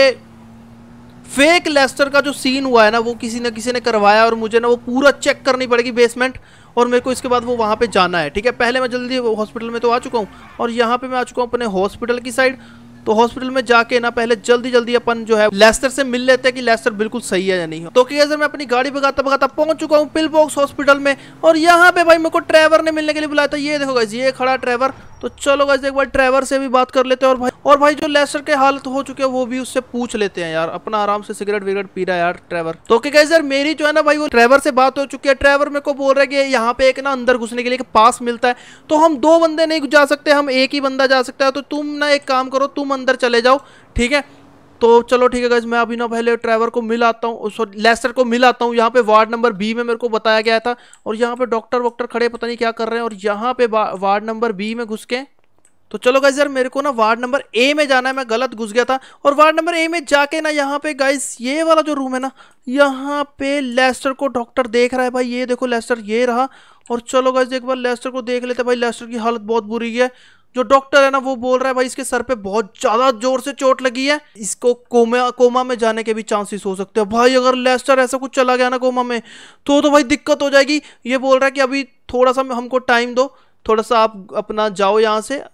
फेक लेस्टर का जो सीन हुआ है ना, वो किसी न किसी ने करवाया, और मुझे ना वो पूरा चेक करनी पड़ेगी बेसमेंट, और मेरे को इसके बाद वो वहाँ पे जाना है। ठीक है, पहले मैं जल्दी हॉस्पिटल में तो आ चुका हूँ, और यहाँ पे मैं आ चुका हूँ अपने हॉस्पिटल की साइड। तो हॉस्पिटल में जाके ना पहले जल्दी जल्दी अपन जो है लेस्टर से मिल लेते हैं कि लेस्टर बिल्कुल सही है या नहीं। तो क्या सर, मैं अपनी गाड़ी भगाता भगाता पहुंच चुका हूँ पिल बॉक्स हॉस्पिटल में, और यहाँ पे भाई मेरे को ट्रैवर ने मिलने के लिए बुलाया था। ये देखो गाइस, ये खड़ा ट्रैवर। तो चलो गाइस एक बार ट्रैवर से भी बात कर लेते हैं, और भाई और भाई जो लेस्टर के हालत हो चुके हैं वो भी उससे पूछ लेते हैं यार। अपना आराम से सिगरेट विगरेट पी रहा है यार ट्रैवर। तो क्या गाइस यार, मेरी जो है ना भाई वो ट्रैवर से बात हो चुकी है। ट्रैवर मेरे को बोल रहा है कि यहाँ पे एक ना अंदर घुसने के लिए एक पास मिलता है, तो हम दो बंदे नहीं जा सकते, हम एक ही बंदा जा सकता है। तो तुम ना एक काम करो, तुम अंदर चले जाओ, ठीक है। तो चलो ठीक है गाइस, मैं अभी ना पहले ट्रैवर को मिल आता हूँ, सॉरी लेस्टर को मिल आता हूँ। यहाँ पे वार्ड नंबर बी में मेरे को बताया गया था, और यहाँ पे डॉक्टर वॉक्टर खड़े पता नहीं क्या कर रहे हैं। और यहाँ पे वार्ड नंबर बी में घुस के तो चलो गाइस यार मेरे को ना वार्ड नंबर ए में जाना है, मैं गलत घुस गया था। और वार्ड नंबर ए में जाके ना यहाँ पे गाइस ये वाला जो रूम है ना, यहाँ पे लेस्टर को डॉक्टर देख रहा है भाई। ये देखो लेस्टर ये रहा। और चलो गाइस एक बार लेस्टर को देख लेते भाई। लेस्टर की हालत बहुत बुरी है। जो डॉक्टर है ना वो बोल रहा है भाई इसके सर पे बहुत ज्यादा जोर से चोट लगी है, इसको कोमा कोमा में जाने के भी चांसेस हो सकते हैं भाई। अगर लेस्टर ऐसा कुछ चला गया ना कोमा में तो तो भाई दिक्कत हो जाएगी। ये बोल रहा है कि अभी थोड़ा सा हमको टाइम दो, थोड़ा सा आप अपना जाओ यहाँ से,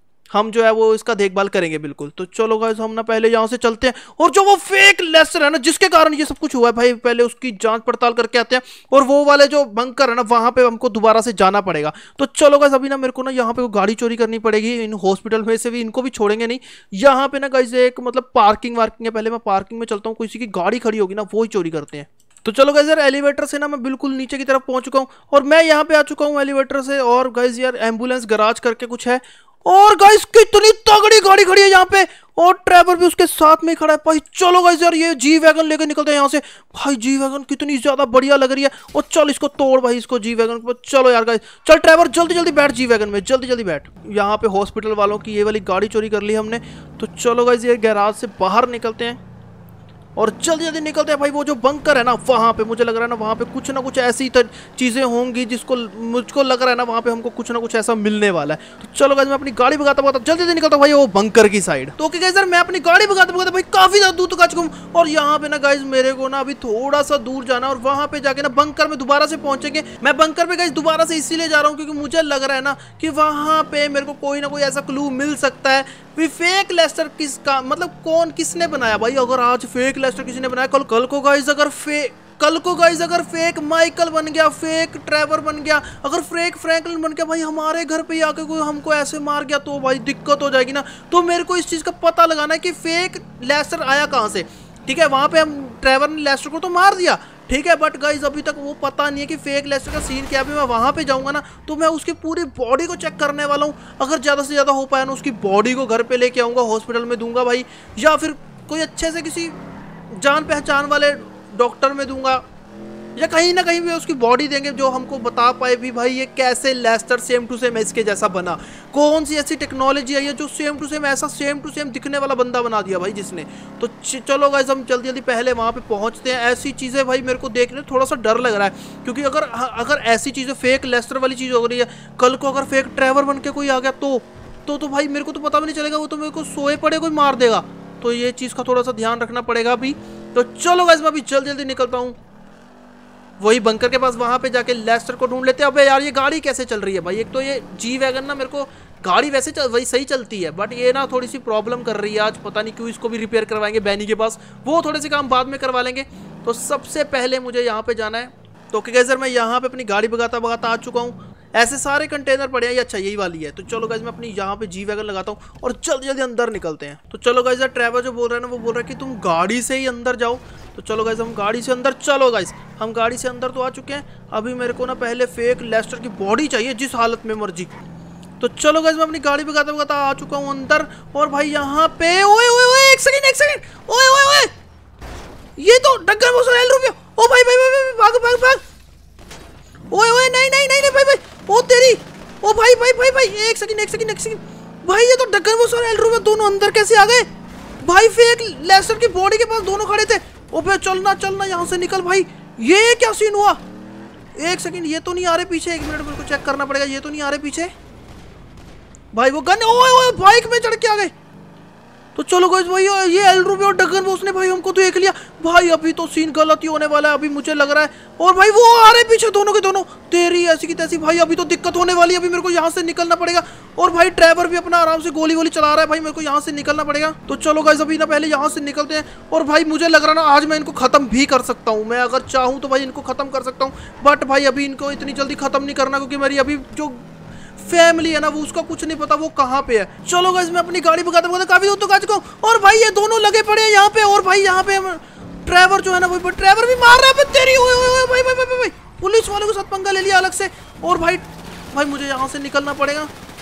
हम जो है वो इसका देखभाल करेंगे बिल्कुल। तो चलो गाइस हम ना पहले यहाँ से चलते हैं। और जो वो फेक लेस्टर है ना जिसके कारण ये सब कुछ हुआ है भाई, पहले उसकी जांच पड़ताल करके आते हैं। और वो वाले जो बंकर है ना वहां पे हमको दोबारा से जाना पड़ेगा। तो चलो गाइस अभी ना मेरे को ना यहाँ पे गाड़ी चोरी करनी पड़ेगी। इन हॉस्पिटल में से भी इनको भी छोड़ेंगे नहीं। यहाँ पे ना गाइस एक मतलब पार्किंग वार्किंग है, पहले मैं पार्किंग में चलता हूँ। किसी की गाड़ी खड़ी होगी ना वो ही चोरी करते हैं। तो चलो गाइस यार एलिवेटर से ना मैं बिल्कुल नीचे की तरफ पहुंच चुका हूँ और मैं यहाँ पे आ चुका हूँ एलिवेटर से। और गाइस यार एम्बुलेंस गराज करके कुछ है। और गाइस कितनी तगड़ी गाड़ी खड़ी है यहाँ पे, और ट्रेवर भी उसके साथ में खड़ा है भाई। चलो गाइस यार ये जी वैगन लेके निकलते हैं यहाँ से। भाई जी वैगन कितनी ज्यादा बढ़िया लग रही है। और चल इसको तोड़ भाई, इसको जी वैगन को। चलो यार गाइस चल ट्रेवर जल्दी जल्दी बैठ जी वैगन में, जल्दी जल्दी बैठ। यहाँ पे हॉस्पिटल वालों की ये वाली गाड़ी चोरी कर ली हमने। तो चलो गाइस ये गैराज से बाहर निकलते हैं और जल्दी जल्दी निकलते हैं भाई। वो जो बंकर है ना वहाँ पे मुझे लग रहा है ना वहाँ पे कुछ ना कुछ ऐसी चीज़ें होंगी जिसको मुझको लग रहा है ना वहाँ पे हमको कुछ ना कुछ ऐसा मिलने वाला है। तो चलो गाइस मैं अपनी गाड़ी भगाता भगाता जल्दी जल्दी निकलता हूँ भाई वो बंकर की साइड। तो ओके गाइस यार मैं अपनी गाड़ी भगाता भगाता भाई काफी ज्यादा दूर तक आ चुका हूँ। और यहाँ पे ना गाइस मेरे को ना अभी थोड़ा सा दूर जाना और वहाँ पे जाके ना बंकर में दोबारा से पहुंचेंगे। मैं बंकर पे गाइस दोबारा से इसीलिए जा रहा हूँ क्योंकि मुझे लग रहा है ना कि वहाँ पे मेरे को कोई ना कोई ऐसा क्लू मिल सकता है। फेक लेस्टर किसका मतलब कौन किसने बनाया भाई। अगर आज फेक लेस्टर किसी ने बनाया, कल कल को गाइस अगर फेक कल को गाइस अगर फेक माइकल बन गया, फेक ट्रेवर बन गया, अगर फेक फ्रैंकलिन बन गया भाई हमारे घर पे आके कोई हमको ऐसे मार गया तो भाई दिक्कत हो जाएगी ना। तो मेरे को इस चीज का पता लगाना है कि फेक लेस्टर आया कहाँ से। ठीक है वहां पे हम ट्रेवर ने लेस्टर को तो मार दिया, ठीक है, बट गाइज अभी तक वो पता नहीं है कि फेक लेस्टर का सीन क्या है। मैं वहां पे जाऊंगा ना तो मैं उसकी पूरी बॉडी को चेक करने वाला हूँ। अगर ज्यादा से ज्यादा हो पाया ना उसकी बॉडी को घर पे लेके आऊंगा, हॉस्पिटल में दूंगा भाई, या फिर कोई अच्छे से किसी जान पहचान वाले डॉक्टर में दूंगा, या कहीं ना कहीं भी उसकी बॉडी देंगे जो हमको बता पाए भी भाई ये कैसे लेस्टर सेम टू सेम इसके जैसा बना। कौन सी ऐसी टेक्नोलॉजी है ये जो सेम टू सेम ऐसा सेम टू सेम दिखने वाला बंदा बना दिया भाई जिसने। तो चलो गाइस हम जल्दी जल्दी पहले वहाँ पे पहुँचते हैं। ऐसी चीज़ें भाई मेरे को देखने थोड़ा सा डर लग रहा है क्योंकि अगर अगर ऐसी चीज़ें फेक लेस्टर वाली चीज़ हो रही है, कल को अगर फेक ट्रेवर बन के कोई आ गया तो तो तो भाई मेरे को तो पता भी नहीं चलेगा, वो तो मेरे को सोए पड़े कोई मार देगा। तो ये चीज़ का थोड़ा सा ध्यान रखना पड़ेगा अभी। तो चलो गाइस मैं अभी जल्दी जल्दी निकलता हूँ वही बंकर के पास, वहां पे जाके लेस्टर को ढूंढ लेते हैं। अबे यार ये गाड़ी कैसे चल रही है भाई। एक तो ये जी वैगन ना मेरे को गाड़ी वैसे चल, वही सही चलती है बट ये ना थोड़ी सी प्रॉब्लम कर रही है आज, पता नहीं क्यों। इसको भी रिपेयर करवाएंगे बैनी के पास, वो थोड़े से काम बाद में करवा लेंगे। तो सबसे पहले मुझे यहाँ पे जाना है। तो ओके गाइस मैं यहाँ पे अपनी गाड़ी भगाता भगाता आ चुका हूँ। ऐसे सारे कंटेनर पड़े हैं, ये अच्छा यही वाली है। तो चलो गाइस मैं अपनी यहाँ पे जी वैगन लगाता हूँ और जल्दी जल्दी अंदर निकलते हैं। तो चलो गाइस यार ट्रेवर जो बोल रहा है ना वो बोल रहा है कि तुम गाड़ी से ही अंदर जाओ। तो चलो गाइस हम गाड़ी से अंदर, चलो गाइस हम गाड़ी से अंदर तो आ चुके हैं। अभी मेरे को ना पहले फेक लेस्टर की बॉडी चाहिए जिस हालत में मर्जी। तो चलो गाइस मैं अपनी गाड़ी भगाता भगाता आ चुका हूँ अंदर। और भाई यहाँ पे ओए ओए ओए एक सेकंड एक सेकंड ओए ओए ओए ये तो डग्गर वो एल रुपया। ओ भाई भाई भाई भाग भाग भाग। ओए ओए नहीं नहीं नहीं भाई भाई ओ तेरी ओ भाई भाई भाई भाई एक सेकंड एक सेकंड एक सेकंड भाई ये तो डग्गर वो एल रुपया दोनों अंदर कैसे आ गए भाई। फेक लेस्टर की बॉडी के पास दोनों खड़े थे। ओ भाई चलना चलना यहाँ से निकल भाई। ये क्या सीन हुआ। एक सेकंड ये तो नहीं आ रहे पीछे, एक मिनट मेरे को चेक करना पड़ेगा। ये तो नहीं आ रहे पीछे भाई वो गन। ओए ओए बाइक में चढ़ के आ गए। तो चलो गाइस भाई ये एल रूबी और डगन बॉस ने भाई हमको तो देख लिया भाई। अभी तो सीन गलत ही होने वाला है अभी मुझे लग रहा है। और भाई वो आ रहे पीछे दोनों के दोनों, तेरी ऐसी की तैसी भाई। अभी तो दिक्कत होने वाली है, अभी मेरे को यहाँ से निकलना पड़ेगा। और भाई ड्राइवर भी अपना आराम से गोली गोली चला रहा है भाई, मेरे को यहाँ से निकलना पड़ेगा। तो चलो गाइस अभी ना पहले यहाँ से निकलते हैं। और भाई मुझे लग रहा ना आज मैं इनको खत्म भी कर सकता हूँ। मैं अगर चाहूँ तो भाई इनको खत्म कर सकता हूँ, बट भाई अभी इनको इतनी जल्दी खत्म नहीं करना क्योंकि मेरी अभी जो फैमिली है ना वो उसका कुछ नहीं पता वो कहाँ पे है। चलो गाइस मैं अपनी गाड़ी भगाता भगाता काफी दूर तक आ चुका हूँ। और भाई ये दोनों लगे पड़े हैं यहाँ पे। और भाई यहाँ पे ड्राइवर जो है ना वो ड्राइवर भी मार रहा है तेरी। ओए ओए ओए भाई भाई भाई भाई पुलिस वालों के साथ पंगा ले लिया अलग से। और भाई भाई मुझे यहाँ से निकलना पड़ेगा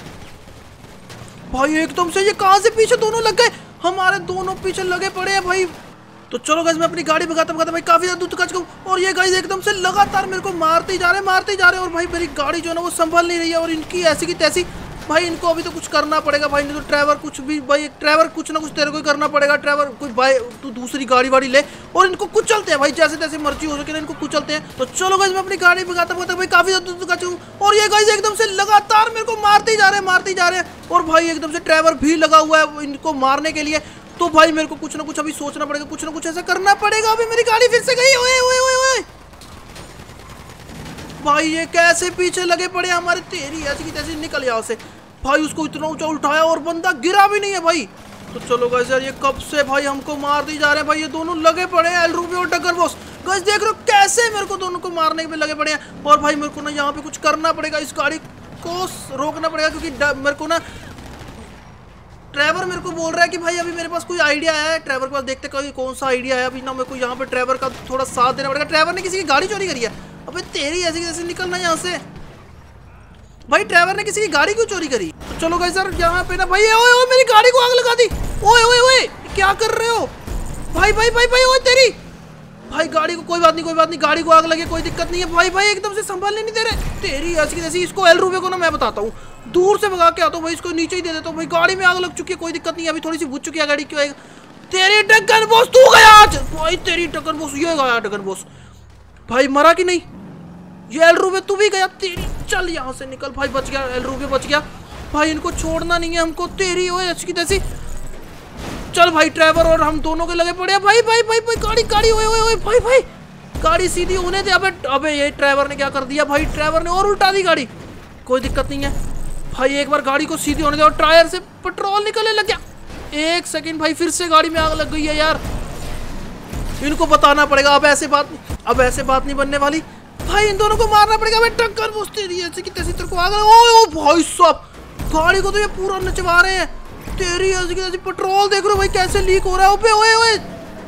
भाई। एकदम से ये कहाँ से पीछे दोनों लग गए, हमारे दोनों पीछे लगे पड़े हैं भाई। तो चलो गाइस मैं अपनी गाड़ी भगाता भगाता भाई काफी ज्यादा दूर तक आ चुका हूँ। और ये गाइस एकदम से लगातार मेरे को मारते ही जा रहे हैं मारते ही जा रहे हैं। और भाई मेरी गाड़ी जो है ना वो संभल नहीं रही है और इनकी ऐसी की तैसी भाई इनको अभी तो कुछ करना पड़ेगा भाई, नहीं तो ड्राइवर कुछ भी भाई, ड्राइवर कुछ ना कुछ तेरे को ही करना पड़ेगा। ड्राइवर कोई भाई तू दूसरी गाड़ी वाड़ी ले और इनको कुचलते हैं भाई, जैसे तैसे मर्जी हो सके ना इनको कुचलते हैं। तो चलो गाइस मैं अपनी गाड़ी भगाता भगाता भाई काफी ज्यादा दूर तक हूँ, और ये गाइस एकदम से लगातार मेरे को मारते ही जा रहे हैं मारते ही जा रहे हैं, और भाई एकदम से ड्राइवर भी लगा हुआ है इनको मारने के लिए। तो भाई मेरे को कुछ ना कुछ अभी सोचना पड़ेगा, कुछ ना कुछ ऐसा करना पड़ेगा। अभी मेरी गाड़ी फिर से गई, ओए ओए ओए ओए भाई ये कैसे पीछे लगे पड़े हमारे, तेरी ऐसी की तैसी निकल यहाँ से भाई। उसको इतना ऊंचा उठाया और बंदा गिरा भी नहीं है भाई। तो चलो गाइस यार ये कब से भाई हमको मारते जा रहे हैं भाई, ये दोनों लगे पड़े हैं एल रूबी और डगर बॉस। गाइस देख रहे हो कैसे मेरे को दोनों को मारने पे लगे पड़े हैं, और भाई मेरे को ना यहाँ पे कुछ करना पड़ेगा, इस गाड़ी को रोकना पड़ेगा, क्योंकि मेरे को ना ड्राइवर मेरे को बोल रहा है कि भाई अभी मेरे पास कोई आइडिया है। ड्राइवर के पास देखते कोई कौन सा आइडिया है अभी ना, मेरे को यहाँ पे ड्राइवर का थोड़ा साथ देना पड़ेगा। ड्राइवर ने किसी की गाड़ी चोरी करी है, अबे तेरी ऐसी कैसे निकलना यहाँ से भाई, ड्राइवर ने किसी की गाड़ी क्यों चोरी करी। तो चलो गाइस यार यहाँ पे ना भाई, ओए ओए मेरी गाड़ी को आग लगा दी, ओए ओए ओए क्या कर रहे हो भाई भाई भाई भाई ओए तेरी भाई गाड़ी को, कोई बात नहीं कोई बात नहीं, गाड़ी को आग लगे कोई दिक्कत नहीं है भाई। भाई एकदम से संभालने नहीं दे रहे, तेरी ऐसी जैसी। इसको एल रूबे को ना मैं बताता हूँ, दूर से भगा के आता हूँ भाई, इसको नीचे ही दे देता हूँ भाई। गाड़ी में आग लग चुकी है, कोई दिक्कत नहीं है, अभी थोड़ी सी बुझ चुकी है गाड़ी, क्यों आएगा तेरी डगन बॉस, तू गया आज भाई, तेरी डगन बॉस, ये गया डगन बॉस भाई, मरा कि नहीं ये एल रूबे, तू भी गया तेरी। चल यहाँ से निकल भाई, बच गया एल रूबे बच गया भाई, इनको छोड़ना नहीं है हमको, तेरी ओए अच्छी तैसी। चल भाई ड्राइवर और हम दोनों के लगे पड़े भाई भाई भाई भाई गाड़ी गाड़ी ओए ओए ओए भाई भाई गाड़ी सीधी होने दे। अबे अबे ये ड्राइवर ने क्या कर दिया भाई, ड्राइवर ने और उल्टा दी गाड़ी, कोई दिक्कत नहीं है भाई, एक बार गाड़ी को सीधी होने दे। और टायर से पेट्रोल निकलने लग गया, एक सेकंड भाई फिर से गाड़ी में आग लग गई है यार, इनको बताना पड़ेगा। अब ऐसे बात अब ऐसे बात नहीं बनने वाली भाई, इन दोनों को मारना पड़ेगा। मैं टक्कर बसती रही ऐसे कि तैसे तेरे को आ गया, ओ भाई साहब गाड़ी को तो ये पूरा नचवा रहे हैं, तेरी ऐसी की तैसी। पेट्रोल देख रहे हो भाई कैसे लीक हो रहा है, ओए ओए ओए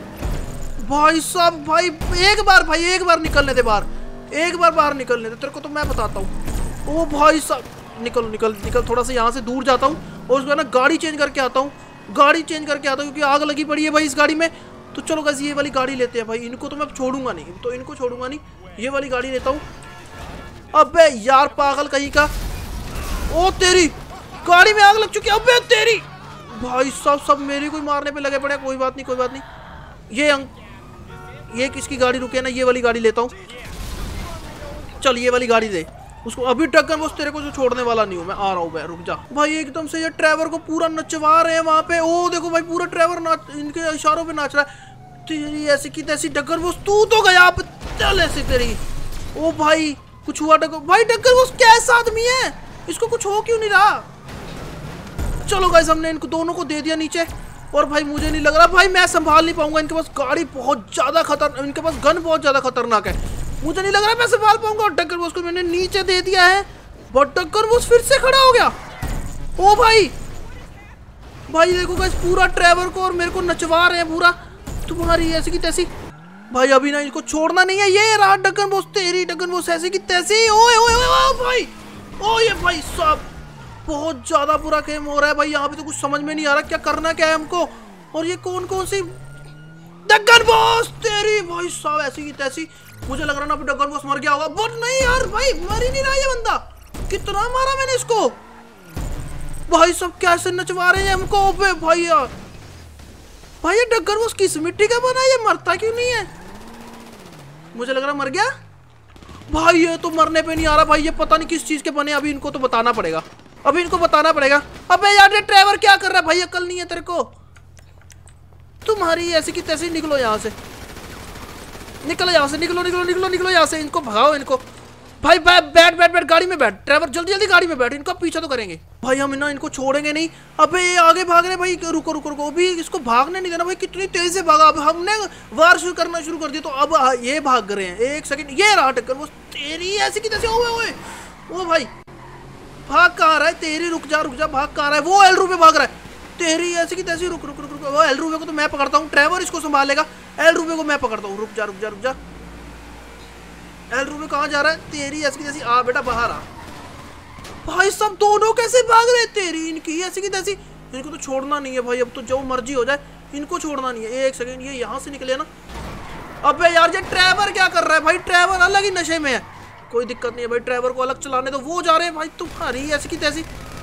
भाई साहब भाई, एक बार भाई एक बार निकलने दे बाहर, एक बार बाहर निकलने दे, तेरे को तो मैं बताता हूँ। ओ भाई साहब निकल निकल निकल, थोड़ा सा यहाँ से दूर जाता हूँ और उसको ना गाड़ी चेंज करके आता हूँ, गाड़ी चेंज करके आता हूँ क्योंकि आग लगी पड़ी है भाई इस गाड़ी में। तो चलो गाइस ये वाली गाड़ी लेते हैं भाई, इनको तो मैं छोड़ूंगा नहीं, तो इनको छोड़ूंगा नहीं, ये वाली गाड़ी लेता हूँ। अबे यार पागल कहीं का, ओ तेरी गाड़ी में आग लग चुकी है, अबे तेरी भाई साहब सब मेरी को मारने पे लगे पड़े। कोई बात नहीं कोई बात नहीं, ये अंक ये किसकी गाड़ी रुके ना, ये वाली गाड़ी लेता हूँ। चल ये वाली गाड़ी दे उसको, अभी टक्कर बस तेरे को जो छोड़ने वाला नहीं हूँ मैं, आ रहा हूँ मैं, रुक जा भाई। एकदम से ये ड्राइवर को पूरा नचवा रहे हैं वहां पे, ओ देखो भाई पूरा ड्राइवर नाच इनके इशारों पे नाच रहा है, तेरी ऐसी की तैसी। डगर बॉस तू तो गया, चल ऐसे तेरी। ओ भाई कुछ हुआ डगर भाई, डगर बॉस कैसा आदमी है, इसको कुछ हो क्यों नहीं रहा। चलो गाइस हमने इनको दोनों को दे दिया नीचे, और भाई मुझे नहीं लग रहा भाई मैं संभाल नहीं पाऊंगा, इनके पास गाड़ी बहुत ज्यादा खतर इनके पास गन बहुत ज्यादा खतरनाक है, मुझे नहीं लग रहा मैं संभाल पाऊंगा। और डगर बॉस को मैंने नीचे दे दिया है, बट डगर बॉस फिर से खड़ा हो गया। ओ भाई भाई देखो गाइस पूरा ड्राइवर को और मेरे को नचवा रहे हैं पूरा, तुम्हारी ऐसी की तैसी भाई। अभी ना इनको छोड़ना नहीं है, ये रहा डगर बॉस, तेरी डगर बॉस ऐसी की तैसी। ओए ओए ओए भाई, ओ ये भाई साहब बहुत ज्यादा बुरा गेम हो रहा है भाई, यहाँ पे तो कुछ समझ में नहीं आ रहा क्या करना क्या है हमको। और ये कौन कौन सी डगर बॉस, तेरी भाई साहब ऐसी की तैसी। मुझे लग रहा ना डगर बॉस मर गया होगा, बट नहीं यार भाई मर ही नहीं रहा ये बंदा, कितना मारा मैंने इसको भाई। सब कैसे नचवा रहे हैं हमको भाई यार, भाई ये डगर बॉस किस मिट्टी का बना, ये मरता क्यों नहीं है। मुझे लग रहा मर गया भाई, ये तो मरने पे नहीं आ रहा भाई, ये पता नहीं किस चीज के बने। अभी इनको तो बताना पड़ेगा, अभी इनको बताना पड़ेगा। अबे यार ये ड्राइवर क्या कर रहा है भाई, अकल नहीं है तेरे को, तुम्हारी ऐसी की तैसी। निकलो यहाँ से, निकलो यहाँ से, निकलो निकलो निकलो निकलो यहाँ से, इनको भगाओ इनको भाई। बैठ बैठ बैठ बैठ गाड़ी में बैठ, ड्राइवर जल्दी जल्दी गाड़ी में बैठ, इनका पीछा तो करेंगे भाई हम, ना इनको छोड़ेंगे नहीं। अबे ये आगे भाग रहे भाई, रुको रुको रुको, अभी इसको भागने नहीं देना भाई, कितनी तेज से भागा। अब हमने वार शुरू करना शुरू कर दिया तो अब ये भाग रहे हैं। एक सेकंड, ये रहा टक्कर बॉस, तेरी ऐसी की तैसी। ओए ओए ओ भाई भाग कहाँ रहा है तेरी, रुक जा रुक जा, भाग कहाँ रहा है, वो एल रूबे भाग रहा है, तेरी ऐसी की तैसी। रुक रुक रुक रुक, वो एल रूबे को तो मैं पकड़ता हूँ, ड्राइवर इसको संभालेगा, एल रूबे को मैं पकड़ता हूँ। रुक जा रुक जा रुक जा, एल रूबे कहाँ जा रहा है, तेरी ऐसी की तैसी। आ बेटा बाहर आ भाई। सब दोनों कैसे भाग रहे, तेरी इनकी ऐसी की तैसी। इनको तो छोड़ना नहीं है भाई, अब तो जो मर्जी हो जाए इनको छोड़ना नहीं है। एक सेकंड, ये यहाँ से निकले ना। अबे यार ये ड्राइवर क्या कर रहा है भाई, ड्राइवर अलग ही नशे में है। कोई दिक्कत नहीं है भाई, ड्राइवर को अलग चलाने दो, वो जा रहे हैं भाई, तुम्हारी ऐसी की तैसी।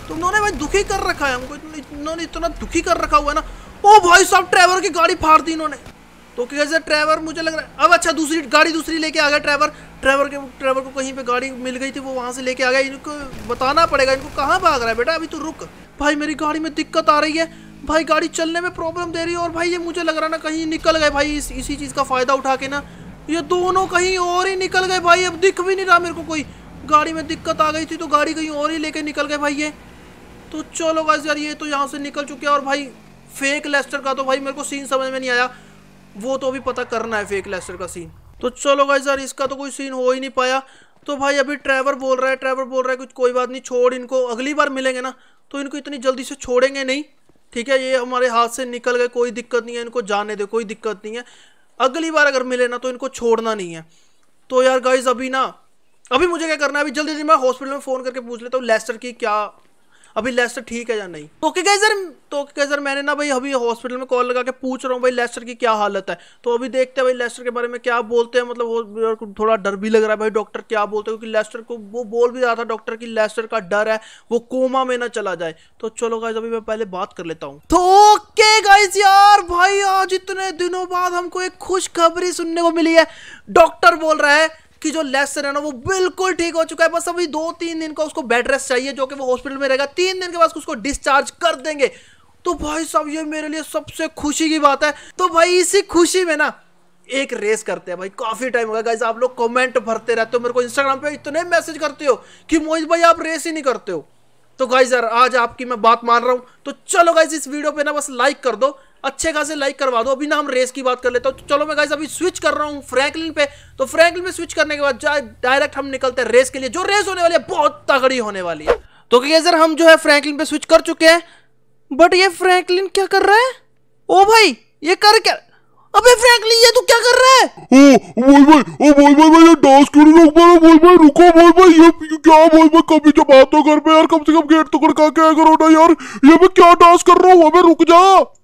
तुम लोगों ने भाई दुखी कर रखा है हमको, इन्होंने इतना दुखी कर रखा हुआ है ना। ओ भाई साहब ट्रेवर की गाड़ी फाड़ दी इन्होंने। तो कैसे ट्रेवर मुझे लग रहा है अब अच्छा दूसरी गाड़ी दूसरी लेके आ गया ट्रेवर। ट्रेवर के ट्रेवर को कहीं पे गाड़ी मिल गई थी, वो वहां से लेके आ गया। इनको बताना पड़ेगा इनको कहाँ भाग रहा है बेटा, अभी तो रुक भाई, मेरी गाड़ी में दिक्कत आ रही है भाई, गाड़ी चलने में प्रॉब्लम दे रही है। और भाई ये मुझे लग रहा है ना कहीं निकल गए भाई, इस, इसी चीज़ का फायदा उठा के ना ये दोनों कहीं और ही निकल गए भाई। अब दिख भी नहीं रहा मेरे को कोई, गाड़ी में दिक्कत आ गई थी तो गाड़ी कहीं और ही लेके निकल गए भाई ये। तो चलो गाइस यार ये तो यहाँ से निकल चुके हैं। और भाई फेक लेस्टर का तो भाई मेरे को सीन समझ में नहीं आया, वो तो अभी पता करना है फेक लेस्टर का सीन। तो चलो गाइस यार इसका तो कोई सीन हो ही नहीं पाया। तो भाई अभी ट्रेवर बोल रहा है ट्रेवर बोल रहा है कुछ कोई बात नहीं, छोड़ इनको, अगली बार मिलेंगे ना तो इनको इतनी जल्दी से छोड़ेंगे नहीं, ठीक है। ये हमारे हाथ से निकल गए, कोई दिक्कत नहीं है, इनको जाने दे, कोई दिक्कत नहीं है। अगली बार अगर मिले ना तो इनको छोड़ना नहीं है। तो यार गाइस अभी ना अभी मुझे क्या करना है, अभी जल्दी जल्दी मैं हॉस्पिटल में फ़ोन करके पूछ लेता हूँ लेस्टर की क्या अभी लेस्टर ठीक है या नहीं। तो ओके गाइस सर तो ओके सर मैंने ना भाई अभी हॉस्पिटल में कॉल लगा के पूछ रहा हूँ भाई लेस्टर की क्या हालत है। तो अभी देखते हैं भाई लेस्टर के बारे में क्या बोलते हैं, मतलब वो थोड़ा डर भी लग रहा है भाई डॉक्टर क्या बोलते हैं, क्योंकि लेस्टर को वो बोल भी रहा था डॉक्टर की लेस्टर का डर है वो कोमा में ना चला जाए। तो चलो गाइस अभी मैं पहले बात कर लेता हूँ। तो ओके गाइस यार भाई आज इतने दिनों बाद हमको एक खुशखबरी सुनने को मिली है। डॉक्टर बोल रहा है कि जो लेस्टर है ना वो बिल्कुल ठीक हो चुका है, बस अभी दो तीन दिन का उसको बेड रेस्ट चाहिए जो कि वो हॉस्पिटल में रहेगा, तीन दिन के बाद उसको डिस्चार्ज कर देंगे। तो भाई साहब ये मेरे लिए सबसे खुशी की बात है। तो भाई इसी खुशी में ना एक रेस करते हैं भाई, काफी टाइम हो गया गाइस, आप लोग कमेंट भरते रहते हो मेरे को इंस्टाग्राम पे, इतने मैसेज करते हो कि मोहित भाई आप रेस ही नहीं करते हो। तो गाइस यार आज आपकी मैं बात मान रहा हूं। तो चलो गाइस इस वीडियो पे ना बस लाइक कर दो, अच्छे खासे लाइक करवा दो। अभी ना हम रेस की बात कर लेते हो। तो चलो मैं गाइस अभी स्विच कर रहा हूँ फ्रैंकलिन पे। तो फ्रैंकलिन पे स्विच करने के बाद डायरेक्ट हम निकलते हैं रेस के लिए, जो रेस होने वाली है बहुत तगड़ी होने वाली है। तो गाइस यार हम जो है फ्रैंकलिन पे स्विच कर चुके हैं, बट ये फ्रैंकलिन क्या कर रहा है? ओ भाई ये कर क्या, अबे फ्रैंकलिन ये तू क्या कर रहा है? ओ बोल भाई ओ बोल भाई मैं ये डांस करूँ रुक भाई बोल भाई रुको बोल भाई ये क्या बोल भाई कभी जब आता घर पे यार कम से कम गेट तो खड़का के आया करो ना यार, ये मैं क्या डांस कर रहा हूँ, अबे रुक जा।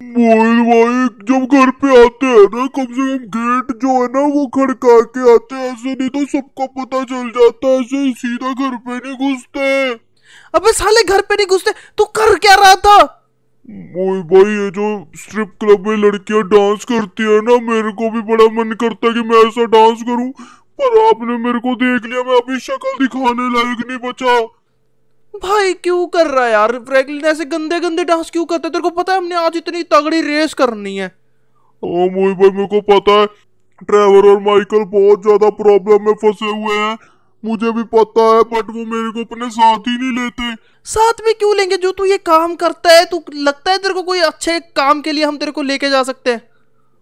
बोल भाई जब घर पे आते हैं ना कम से कम गेट जो है ना वो खड़का के आते हैं, ऐसे नहीं तो सबको पता चल जाता है, ऐसे सीधा घर पे नहीं घुसते। अबे साले घर पे नहीं घुसते, तू कर क्या रहा था? मोई भाई ये जो स्ट्रिप क्लब में लड़कियां डांस करती है ना मेरे को भी बड़ा मन करता है कि मैं ऐसा डांस करूं, पर आपने मेरे को देख लिया, मैं अभी शक्ल दिखाने लायक नहीं बचा। भाई क्यों कर रहा है यार फ्रैंकलिन, ऐसे गंदे गंदे डांस क्यों करते? तेरे को पता है हमने आज इतनी तगड़ी रेस करनी है। ओ मोई भाई मेरे को पता है ट्रेवर और माइकल बहुत ज्यादा प्रॉब्लम में फंसे हुए हैं, मुझे भी पता है, बट वो मेरे को अपने साथ ही नहीं लेते। साथ में क्यों लेंगे, जो तू ये काम करता है, तू लगता है तेरे को कोई अच्छे काम के लिए हम तेरे को लेके जा सकते हैं?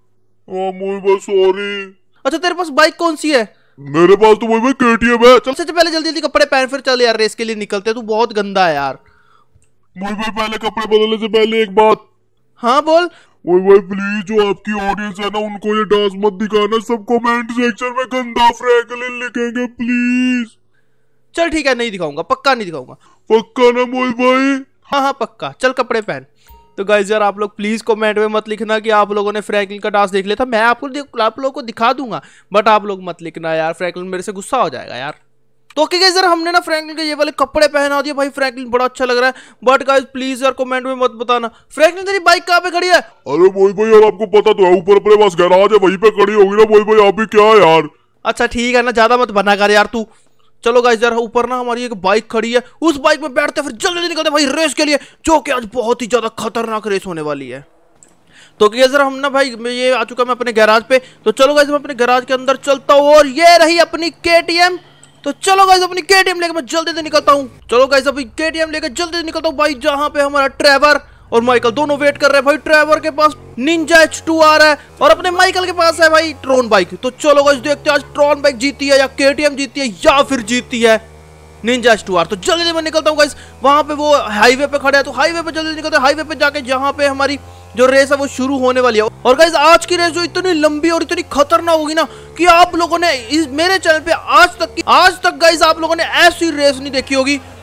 ओ मोई भाई सॉरी। अच्छा तेरे पास बाइक कौन सी है? मेरे पास तो मोई भाई केटीएम है। चल सबसे पहले जल्दी जल्दी कपड़े पहन फिर चल यार रेस के लिए निकलते हैं, तू बहुत गंदा है यार। मोई भाई पहले कपड़े बदलने से पहले एक बात। हाँ बोल। ओए भाई प्लीज जो आपकी ऑडियंस है ना उनको ये डांस मत दिखाना, सब कमेंट सेक्शन में गंदा फ्रैंकलिन लिखेंगे प्लीज। चल ठीक है नहीं दिखाऊंगा, पक्का नहीं दिखाऊंगा। पक्का ना मोई भाई? हाँ हाँ पक्का, चल कपड़े पहन। तो गाइस यार आप लोग प्लीज कमेंट में मत लिखना कि आप लोगों ने फ्रैंकलिन का डांस देख लिया था, मैं आपको आप लोगों को दिखा दूंगा, बट आप लोग मत लिखना यार, फ्रैंकलिन मेरे से गुस्सा हो जाएगा यार। तो ओके गाइस यार हमने ना फ्रैंकलिन के ये वाले कपड़े पहना दिए भाई, फ्रैंकलिन बड़ा अच्छा लग रहा है, बट गाइस प्लीज यार कमेंट में मत बताना फ्रैंकलिन तेरी बाइक कहाँ पे खड़ी है? अरे मोई भाई यार आपको पता तो है ऊपर अपने पास गैराज है, वहीं पे खड़ी होगी ना मोई भाई, आप भी क्या यार। अच्छा ठीक है ना, ज्यादा मत बना कर यार तू। चलो गाइस यार ऊपर ना हमारी एक बाइक खड़ी है, उस बाइक में बैठते फिर जल्दी निकलते भाई रेस के लिए, जो कि आज बहुत ही ज्यादा खतरनाक रेस होने वाली है। तो गाइस यार हम ना भाई ये आ चुका मैं अपने गैराज पे। तो चलो गाइस मैं अपने गैराज के अंदर चलता हूँ, और ये रही अपनी केटीएम। तो चलो गाइस अपनी केटीएम लेके मैं जल्दी से निकलता हूँ। चलो गाइस अभी केटीएम लेके जल्दी से निकलता हूँ भाई, जहाँ पे हमारा ट्रेवर और माइकल दोनों वेट कर रहे हैं भाई। ट्रेवर के पास निंजा एच टू आ रहा है और अपने माइकल के पास है भाई ट्रॉन बाइक। तो चलो गाइस देखते हैं आज ट्रॉन बाइक जीती है या केटीएम जीती है या फिर जीती है निंजा एच टू आर। तो जल्दी से मैं निकलता हूँ गाइस, वहां पे वो हाईवे पे खड़े हैं, तो हाईवे पे जल्दी निकलते हैं, हाईवे पे जाके जहाँ पे हमारी जो रेस है वो शुरू होने वाली है। और गाइस आज की रेस जो इतनी लंबी और इतनी खतरनाक होगी ना कि आप लोगों ने इस मेरे चैनल पे आज तक की आज तक गाइस आप लोगों ने ऐसी रेस नहीं देखी होगी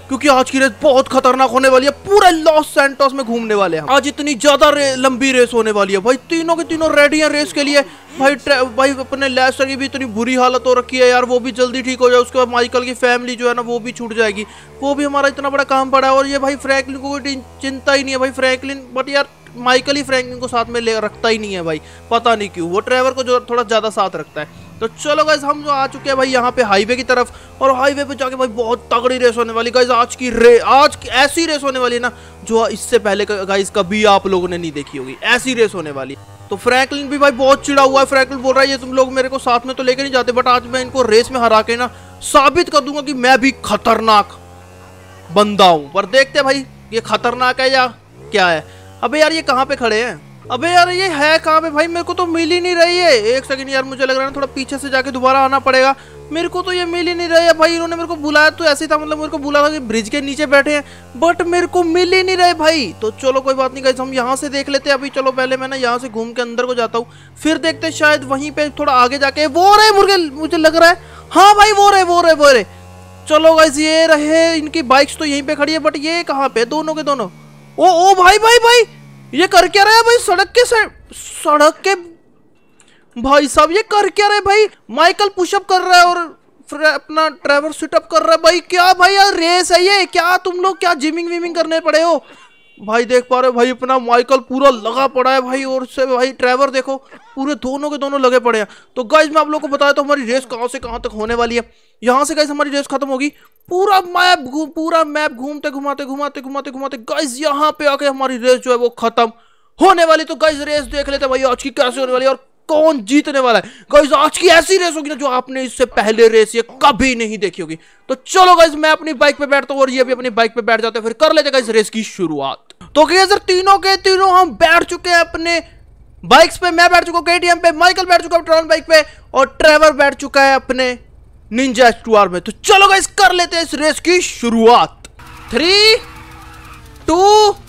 क्योंकि आज की रेस बहुत खतरनाक होने वाली है। पूरे लॉस सैंटोस में घूमने वाले हैं आज। इतनी ज्यादा रे, लंबी रेस होने वाली है भाई। तीनों के तीनों रेडी हैं रेस के लिए भाई। भाई अपने लेस्टर की भी इतनी बुरी हालत हो रखी है यार, वो भी जल्दी ठीक हो जाए। उसके बाद माइकल की फैमिली जो है ना वो भी छूट जाएगी। वो भी हमारा इतना बड़ा काम पड़ा है। और ये भाई फ्रैंकलिन को कोई चिंता ही नहीं है भाई। फ्रैंकलिन बट यार माइकल ही फ्रैंकलिन को साथ में ले रखता ही नहीं है भाई, पता नहीं क्यों। वो ट्रेवर को जो थोड़ा ज्यादा साथ रखता है। तो चलो गाइस हम जो आ चुके हैं भाई यहाँ पे हाईवे की तरफ। और हाईवे पे जाके भाई बहुत तगड़ी रेस होने वाली गाइस। आज की रे आज की ऐसी रेस होने वाली है ना जो इससे पहले गाइस कभी आप लोगों ने नहीं देखी होगी। ऐसी रेस होने वाली। तो फ्रैंकलिन भी भाई बहुत चिड़ा हुआ है। फ्रैंकलिन बोल रहा है ये तुम लोग मेरे को साथ में तो लेके नहीं जाते, बट आज मैं इनको रेस में हरा के ना साबित कर दूंगा कि मैं भी खतरनाक बंदा हूं। पर देखते भाई ये खतरनाक है या क्या है। अबे यार ये कहाँ पे खड़े हैं? अबे यार ये है कहाँ पे भाई? मेरे को तो मिल ही नहीं रही है। एक सेकंड यार, मुझे लग रहा है थोड़ा पीछे से जाके दोबारा आना पड़ेगा। मेरे को तो ये मिल ही नहीं रही है भाई। इन्होंने मेरे को बुलाया तो ऐसे ही था, मतलब मेरे को बुला था कि ब्रिज के नीचे बैठे हैं, बट मेरे को मिल ही नहीं रहे भाई। तो चलो कोई बात नहीं गाइस, हम यहाँ से देख लेते हैं अभी। चलो पहले मैं ना यहाँ से घूम के अंदर को जाता हूँ, फिर देखते हैं शायद वहीं पे थोड़ा आगे जाके वो रहे मुर्गे। मुझे लग रहा है हाँ भाई वो रहे वो रहे वो रहे। चलो गाइस ये रहे। इनकी बाइक्स तो यहीं पे खड़ी है, बट ये कहाँ पे दोनों के दोनों? ओ ओ भाई भाई भाई ये कर क्या रहा है भाई? सड़क के सड़क के भाई साहब ये कर क्या रहे भाई? माइकल पुशअप कर रहा है और अपना ट्रेवर सिटअप कर रहा है भाई। क्या भाई यार रेस है ये? क्या तुम लोग क्या जिमिंग विमिंग करने पड़े हो भाई? देख पा रहे हो भाई अपना माइकल पूरा लगा पड़ा है भाई। और से भाई ट्रेवर देखो पूरे दोनों के दोनों लगे पड़े हैं। तो गाइस मैं आप लोगों को बताया तो हमारी रेस कहां से कहां तक होने वाली है। यहाँ से गाइस हमारी रेस खत्म होगी। पूरा मैप घूम पूरा मैप घूमते घुमाते घुमाते घुमाते घुमाते गाइस यहाँ पे आके हमारी रेस जो है वो खत्म होने वाली। तो गाइस रेस देख लेते भाई आज की कैसे होने वाली है और कौन जीतने वाला है। गाइस आज की ऐसी रेस होगी ना जो आपने इससे पहले रेस ये कभी नहीं देखी होगी। तो चलो गाइस मैं अपनी बाइक पे बैठता हूँ और ये भी अपनी बाइक पे बैठ जाते हैं, फिर कर लेते गाइस रेस की शुरुआत। तो गाइस तीनों के तीनों हम बैठ चुके हैं अपने बाइक्स पे। मैं बैठ चुका हूँ केटीएम पे, माइकल बैठ चुका है ट्रॉन बाइक पे और ट्रेवर बैठ चुका है अपने निंजा एच टू आर में। तो चलो गाइस कर लेते हैं इस रेस की शुरुआत। Three two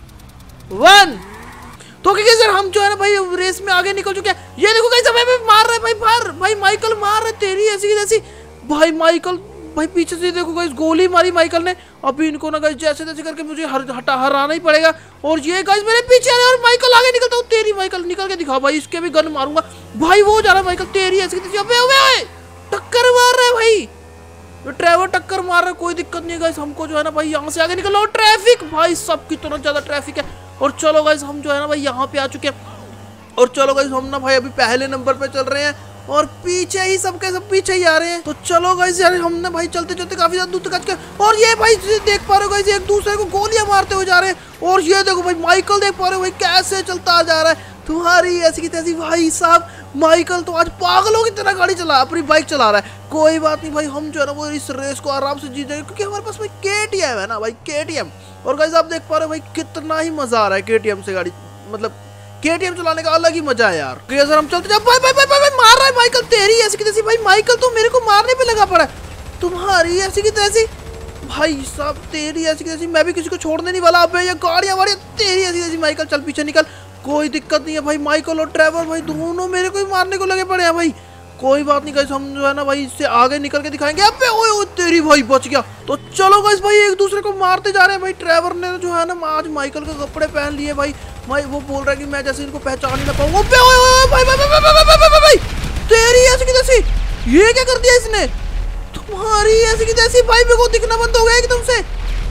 one. तो गाइस यार हम जो है ना भाई रेस में आगे निकल चुके हैं। ये देखो गाइस हमें मार रहे भाई बाहर भाई माइकल मार रहे तेरी ऐसी जैसी भाई। माइकल भाई पीछे से देखो गाइस गोली मारी माइकल ने। अभी इनको ना गाइस जैसे तैसे करके मुझे हर, हटा हराना ही पड़ेगा। और ये गाइस मेरे पीछे आ रहे और माइकल आगे निकलता हूँ। तेरी माइकल निकल के दिखा भाई, इसके भी गन मारूंगा भाई। वो जा रहा है माइकल तेरी ऐसी तैसी। अबे अबे टक्कर मार रहा है भाई। तो ट्रेवर टक्कर मार रहा है, कोई दिक्कत नहीं गाइस। हमको जो है ना भाई यहाँ से आगे निकलो। ट्रैफिक भाई सब कितना ज्यादा ट्रैफिक है। और चलो गाइस हम जो है ना भाई यहाँ पे आ चुके हैं। और चलो गाइस हम ना भाई अभी पहले नंबर पे चल रहे हैं और पीछे ही सबके सब पीछे ही आ रहे हैं। तो चलो गाइस यार हम ना भाई चलते चलते काफी ज्यादा दूर तक आ चुके हैं। और ये भाई देख पा रहे हो गाइस एक दूसरे को गोलियां मारते हुए जा रहे हैं। और ये देखो भाई माइकल देख पा रहे हो भाई कैसे चलता जा रहा है। तुम्हारी ऐसी की तैसी भाई साहब। माइकल तो आज पागलों की तरह गाड़ी चला अपनी बाइक चला रहा है। कोई बात नहीं भाई हम जो है ना वो इस रेस को आराम से जीत जाएंगे क्योंकि हमारे पास भाई केटीएम है ना भाई केटीएम। और गाइस आप देख पा रहे हो भाई कितना ही मजा आ रहा है केटीएम से गाड़ी, मतलब केटीएम चलाने का अलग ही मजा है यार। गाइस हम चलते जा भाई भाई भाई भाई मार रहा है माइकल तेरी ऐसी की तैसी भाई। माइकल तो मेरे को मारने पे लगा पड़ा है। तुम्हारी ऐसी की तैसी भाई साहब तेरी ऐसी की तैसी। मैं भी किसी को छोड़ने नहीं वाला। अबे ये गाड़ियां वाड़ी तेरी ऐसी तैसी। माइकल चल पीछे निकल, कोई दिक्कत नहीं है भाई। माइकल और ट्रेवर भाई दोनों मेरे को ही मारने को लगे पड़े हैं भाई। कोई बात नहीं गाइस हम जो है ना भाई इससे आगे निकल के दिखाएंगे। अबे ओए ओए तेरी भाई बच गया। तो चलो गाइस भाई एक दूसरे को मारते जा रहे हैं भाई। ट्रेवर ने जो है ना आज माइकल के कपड़े पहन लिए भाई। भाई वो बोल रहा है कि मैं जैसे इनको पहचान ही ना पाऊंगा। अबे ओए ओए भाई भाई भाई भाई भाई भाई तेरी ऐसी की तैसी। ये क्या कर दिया इसने? तुम्हारी ऐसी की तैसी भाई मेरे को दिखना बंद हो गया एकदम से।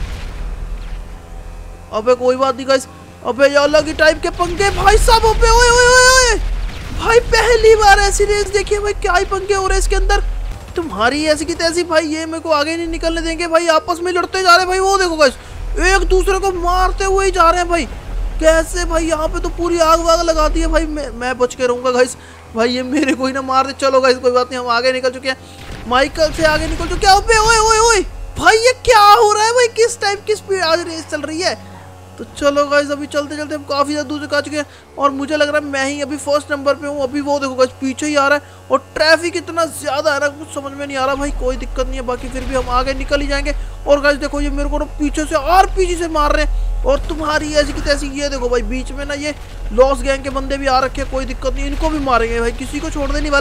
अबे कोई बात नहीं गाइस। अबे ये अलग ही टाइप के पंखे भाई साहब। अबे ओए ओए ओए भाई पहली बार ऐसी रेस देखी है भाई। क्या ही पंखे हो रहे हैं इसके अंदर। तुम्हारी ऐसी की तैसी भाई। ये मेरे को आगे नहीं निकलने देंगे भाई। आपस में लड़ते जा रहे हैं भाई। वो देखो गाइस एक दूसरे को मारते हुए ही जा रहे हैं भाई। कैसे भाई यहाँ पे तो पूरी आग वाग लगा दी है भाई। मैं मैं बच के रहूंगा गाइस भाई। ये मेरे को ही ना मार दे। चलो गाइस कोई बात नहीं हम आगे निकल चुके हैं। माइकल से आगे निकल चुके हैं। अबे ओए ओए ओए भाई ये क्या हो रहा है भाई? किस टाइप की स्पीड आज रेस चल रही है? तो चलो गाइस अभी चलते चलते हम काफी ज्यादा दूर तक आ चुके हैं। और मुझे लग रहा है मैं ही अभी फर्स्ट नंबर पे हूँ। अभी वो देखो गाइस पीछे ही आ रहा है और ट्रैफिक इतना ज्यादा है ना कुछ समझ में नहीं आ रहा भाई। कोई दिक्कत नहीं है, बाकी फिर भी हम आगे निकल ही जाएंगे। और गाइस देखो ये मेरे को ना पीछे से और पीछे से मार रहे हैं। और तुम्हारी ऐसी की तैसी। ये देखो भाई बीच में ना ये लॉस गैंग के बंदे भी आ रखे हैं। कोई दिक्कत नहीं इनको भी मारेंगे भाई, किसी को छोड़ने नहीं वाले।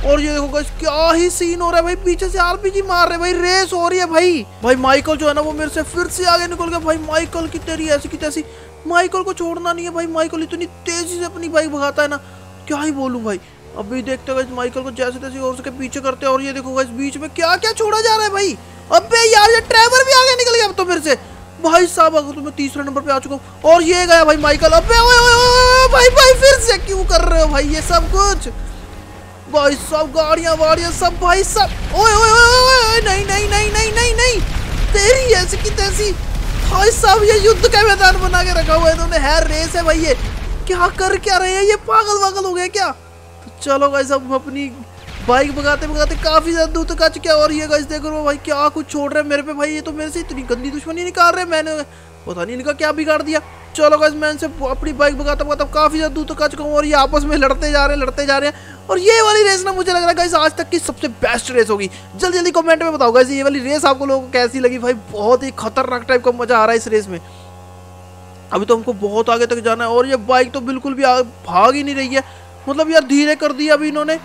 और ये देखो गाइस क्या ही सीन हो रहा है भाई, पीछे से आरपीजी मार रहे भाई, रेस हो रही है भाई। भाई माइकल जो है ना वो मेरे से फिर से आगे निकल गया भाई। माइकल की तेरी ऐसी की तैसी, माइकल को छोड़ना नहीं है भाई। माइकल इतनी तेजी से अपनी बाइक भगाता है ना, क्या ही बोलूं भाई। अभी देखते हो माइकल को जैसे तैसे और उसके पीछे करते हैं। और ये देखो गाइस बीच में क्या क्या छोड़ा जा रहा है भाई। अबे यार ये ट्रेवर भी आगे निकल गया अब तो मेरे से भाई साहब। अगर तो मैं तीसरे नंबर पे आ चुका हूँ और ये गया भाई माइकल। अबे ओए ओए ओए भाई भाई फिर से क्यों कर रहे हो भाई ये सब कुछ भाई साहब। गाड़ियां वाड़ियां सब भाई सब। ओए ओए ओए नहीं नहीं नहीं नहीं नहीं नहीं तेरी ऐसी की तैसी भाई साहब। ये युद्ध का मैदान बना के रखा हुआ है इन्होंने, है रेस है भाई। ये क्या कर क्या रहे हैं, ये पागल वागल हो गए क्या। तो चलो गाइस अब हम अपनी बाइक भगाते भगाते काफी ज्यादा दूर तक आ चुके हैं। और ये गाइस देख रहे हो भाई क्या कुछ छोड़ रहे हैं मेरे पे भाई। ये तो मेरे से इतनी गंदी दुश्मनी निकाल रहे हैं, मैंने पता नहीं इनका क्या बिगाड़ दिया। चलो गाइस मैं इनसे अपनी बाइक भगाता भगाता काफी ज्यादा दूर तक आ चुका हूँ। और ये आपस में लड़ते जा रहे हैं लड़ते जा रहे हैं। और ये वाली रेस ना मुझे लग रहा है गाइस आज तक की सबसे बेस्ट रेस होगी। जल्दी जल्दी कमेंट में बताओ गाइस ये वाली रेस आपको लोगों को कैसी लगी भाई। बहुत ही खतरनाक टाइप का मजा आ रहा है इस रेस में। अभी तो हमको बहुत आगे तक जाना है और ये बाइक तो बिल्कुल भी भाग ही नहीं रही है। मतलब यार धीरे कर दिया अभी इन्होंने,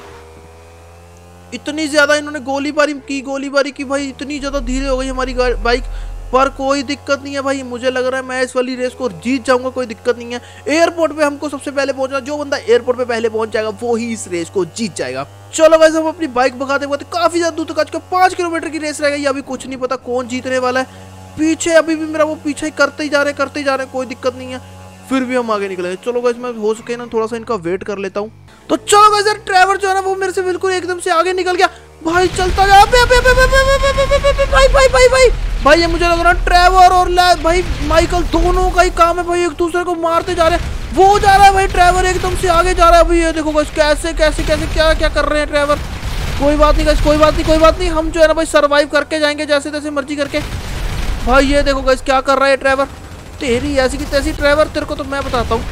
इतनी ज्यादा इन्होंने गोलीबारी की गोलीबारी की भाई, इतनी ज्यादा धीरे हो गई हमारी बाइक। पर कोई दिक्कत नहीं है भाई, मुझे लग रहा है मैं इस वाली रेस को जीत जाऊंगा, कोई दिक्कत नहीं है। एयरपोर्ट पे हमको सबसे पहले पहुंचना, जो बंदा एयरपोर्ट पे पहले पहुंच जाएगा वो ही इस रेस को जीत जाएगा। चलो गाइस हम अपनी बाइक भगाते भगाते काफी ज्यादा दूर तक आ चुके, पांच किलोमीटर की रेस रह गई। अभी कुछ नहीं पता कौन जीतने वाला है। पीछे अभी भी मेरा वो पीछे ही करते ही जा रहे करते ही जा रहे कोई दिक्कत नहीं है, फिर भी हम आगे निकलेंगे। चलो गाइस मैं हो सके ना थोड़ा सा इनका वेट कर लेता हूँ। तो चलो गाइस यार ट्रेवर जो है ना वो मेरे से बिल्कुल एकदम से आगे निकल गया भाई। चलता गया भाई भाई भाई भाई भाई। ये मुझे लग रहा है ट्रेवर और भाई माइकल दोनों का ही काम है भाई, एक दूसरे को मारते जा रहे हैं। वो जा रहा है भाई ट्रेवर एकदम से आगे जा रहा है। अभी ये देखो गाइस कैसे कैसे कैसे क्या क्या कर रहे हैं ट्रेवर। कोई बात नहीं गाइस कोई बात नहीं कोई बात नहीं, हम जो है ना भाई सर्वाइव करके जाएंगे जैसे तैसे मर्जी करके। भाई ये देखो गाइस क्या कर रहा है ट्रेवर, तेरी ऐसी की तैसी ट्रेवर, तेरे को तो मैं बताता हूँ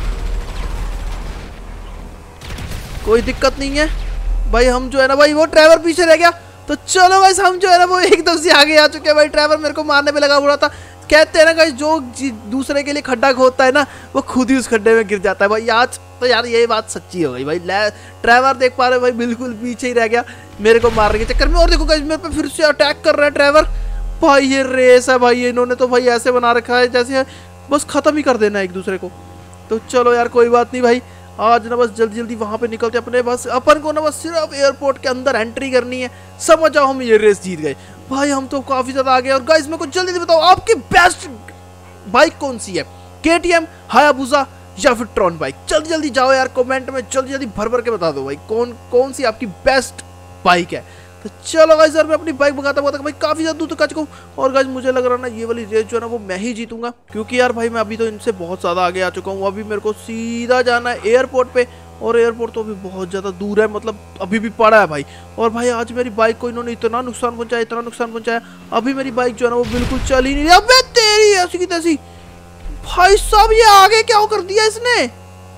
कोई दिक्कत नहीं है भाई। हम जो है ना भाई वो ट्रेवर पीछे रह गया। तो चलो गाइस हम जो है ना वो एकदम से आगे आ चुके हैं भाई। ट्रेवर मेरे को मारने पे लगा हुआ था। कहते हैं ना गाइस जो दूसरे के लिए खड्डा खोदता है ना वो खुद ही उस खड्डे में गिर जाता है भाई। आज तो यार ये बात सच्ची हो गई भाई। ट्रेवर देख पा रहे भाई बिल्कुल पीछे ही रह गया मेरे को मारने के चक्कर में। और देखो गाइस मेरे पे फिर से अटैक कर रहा है ट्रेवर भाई। ये रेस है भाई, इन्होंने तो भाई ऐसे बना रखा है जैसे बस खत्म ही कर देना एक दूसरे को। तो चलो यार कोई बात नहीं भाई, आज ना बस जल्दी जल्दी वहां पे निकलते अपने, बस अपन को ना बस सिर्फ एयरपोर्ट के अंदर एंट्री करनी है। समझ जाओ हम ये रेस जीत गए भाई, हम तो काफी ज्यादा आगे। और गाइस मेरे को जल्दी जल्दी बताओ आपकी बेस्ट बाइक कौन सी है, केटीएम, हायाबुसा या फिर ट्रॉन बाइक। जल्दी जल्दी जाओ यार कमेंट में जल्दी जल्दी भर भर के बता दो भाई कौन कौन सी आपकी बेस्ट बाइक है। तो चलो गाइस यार मैं अपनी बाइक भगाता भगाता भाई काफी ज्यादा दूर तक आ चुका हूँ। और गाइस मुझे लग रहा है ना ये वाली रेस जो है ना वो मैं ही जीतूंगा, क्योंकि यार भाई मैं अभी तो इनसे बहुत ज्यादा आगे आ चुका हूँ। अभी मेरे को सीधा जाना है एयरपोर्ट पे, और एयरपोर्ट तो अभी बहुत ज्यादा दूर है, मतलब अभी भी पड़ा है भाई। और भाई आज मेरी बाइक को इन्होंने इतना नुकसान पहुंचाया इतना नुकसान पहुंचाया, अभी मेरी बाइक जो है ना वो बिल्कुल चल ही नहीं रही। अबे तेरी ऐसी की तैसी भाई साहब, ये आगे क्या कर दिया इसने।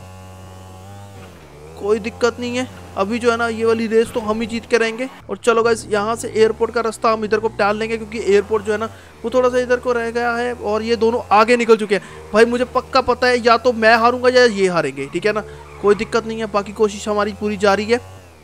कोई दिक्कत नहीं है, अभी जो है ना ये वाली रेस तो हम ही जीत के रहेंगे। और चलो गाइस यहाँ से एयरपोर्ट का रास्ता हम इधर को टाल लेंगे, क्योंकि एयरपोर्ट जो है ना वो थोड़ा सा इधर को रह गया है। और ये दोनों आगे निकल चुके हैं भाई, मुझे पक्का पता है या तो मैं हारूंगा या ये हारेंगे, ठीक है ना। कोई दिक्कत नहीं है, बाकी कोशिश हमारी पूरी जारी है।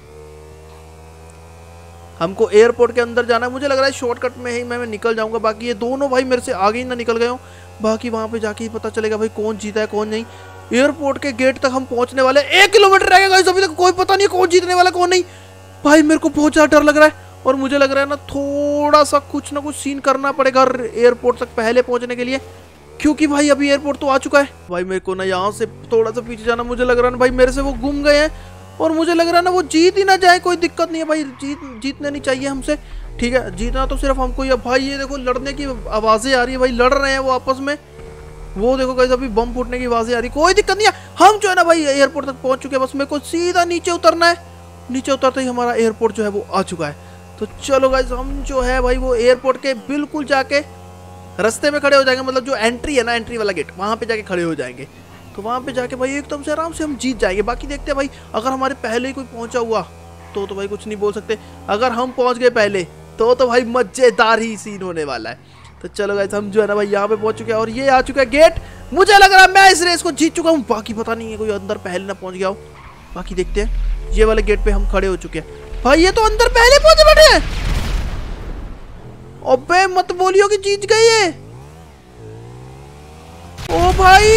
हमको एयरपोर्ट के अंदर जाना है, मुझे लग रहा है शॉर्टकट में ही मैं, मैं निकल जाऊंगा। बाकी ये दोनों भाई मेरे से आगे ही ना निकल गए हो, बाकी वहां पे जाके ही पता चलेगा भाई कौन जीता है कौन नहीं। एयरपोर्ट के गेट तक हम पहुंचने वाले, एक किलोमीटर रह गया अभी तक कोई पता नहीं कौन जीतने वाला कौन नहीं। भाई मेरे को बहुत ज्यादा डर लग रहा है, और मुझे लग रहा है ना थोड़ा सा कुछ ना कुछ सीन करना पड़ेगा एयरपोर्ट तक पहले पहुंचने के लिए, क्योंकि भाई अभी एयरपोर्ट तो आ चुका है। भाई मेरे को ना यहाँ से थोड़ा सा पीछे जाना, मुझे लग रहा है ना भाई मेरे से वो गुम गए हैं, और मुझे लग रहा है ना वो जीत ही ना जाए। कोई दिक्कत नहीं है भाई, जीत जीतने नहीं चाहिए हमसे, ठीक है। जीतना तो सिर्फ हमको ही है भाई। ये देखो लड़ने की आवाजें आ रही है भाई, लड़ रहे हैं वो आपस में। वो देखो गाइस अभी बम फूटने की आवाजें आ रही, कोई दिक्कत नहीं है। हम जो है ना भाई एयरपोर्ट तक पहुंच चुके हैं, बस मेरे को सीधा नीचे उतरना है। नीचे उतरते ही हमारा एयरपोर्ट जो है वो आ चुका है। तो चलो गाइस हम जो है भाई वो एयरपोर्ट के बिल्कुल जाके रास्ते में खड़े हो जाएंगे, मतलब जो एंट्री है ना, एंट्री वाला गेट, वहां पे जाके खड़े हो जाएंगे। तो वहां पे जाके भाई एकदम से आराम से हम जीत जाएंगे। बाकी देखते हैं भाई, अगर हमारे पहले ही कोई पहुंचा हुआ तो तो भाई कुछ नहीं बोल सकते, अगर हम पहुंच गए पहले तो तो भाई मजेदार ही सीन होने वाला है। तो चलो गाइस हम जो है ना भाई यहाँ पे पहुंच चुके हैं, और ये आ चुका है गेट। मुझे लग रहा है मैं इस रेस को जीत चुका हूँ, बाकी पता नहीं है कोई अंदर पहले ना पहुंच गया हो। बाकी देखते हैं। ये वाले गेट पे हम खड़े हो चुके हैं भाई। ये तो अंदर पहले पहुंचे बैठे हैं। अबे मत बोलियो कि जीत गए ये। ओ भाई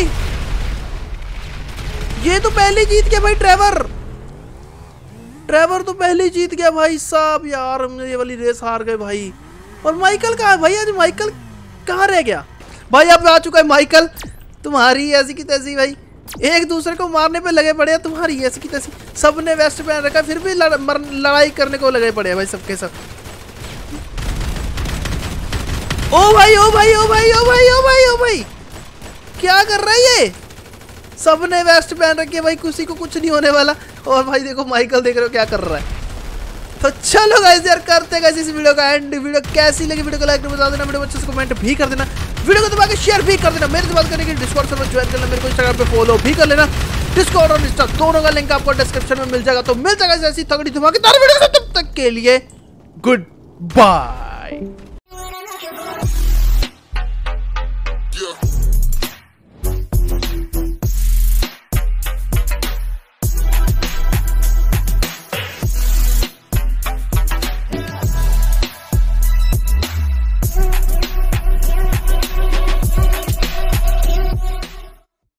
ये तो पहले जीत गया भाई। ट्रेवर ट्रेवर तो पहले ही जीत गया भाई साहब। यार हमने ये वाली रेस हार गए भाई। और माइकल कहाँ है भाई? आज माइकल कहाँ रह गया भाई? अब आ चुका है माइकल। तुम्हारी ऐसी की तैसी भाई, एक दूसरे को मारने पे लगे पड़े हैं। तुम्हारी ऐसी की तैसी, सबने वेस्ट पहन रखा फिर भी लड़, मर, लड़ाई करने को लगे पड़े हैं भाई सबके सब। ओ भाई ओ भाई ओ भाई ओ भाई ओ भाई ओ भाई क्या कर रहा है ये? सबने वेस्ट पहन रखी है भाई, किसी को कुछ नहीं होने वाला। और भाई देखो माइकल, देख रहे हो क्या कर रहा है। तो चलो गाइस यार करते हैं इस वीडियो का एंड। वीडियो कैसी लगी वीडियो को लाइक बता देना, वीडियो अच्छे से कमेंट भी कर देना, वीडियो को दबा के शेयर भी कर देना। मेरे से बात करने के लिए डिस्कॉर्ड सर्वर ज्वाइन करना, मेरे को इंस्टाग्राम पे फॉलो भी कर लेना। डिस्कॉर्ड और इंस्टा दोनों का लिंक आपको डिस्क्रिप्शन में मिल जाएगा। तो मिल जाएगा ऐसी तगड़ी धमाकेदार वीडियो। तब तक के लिए गुड बाय।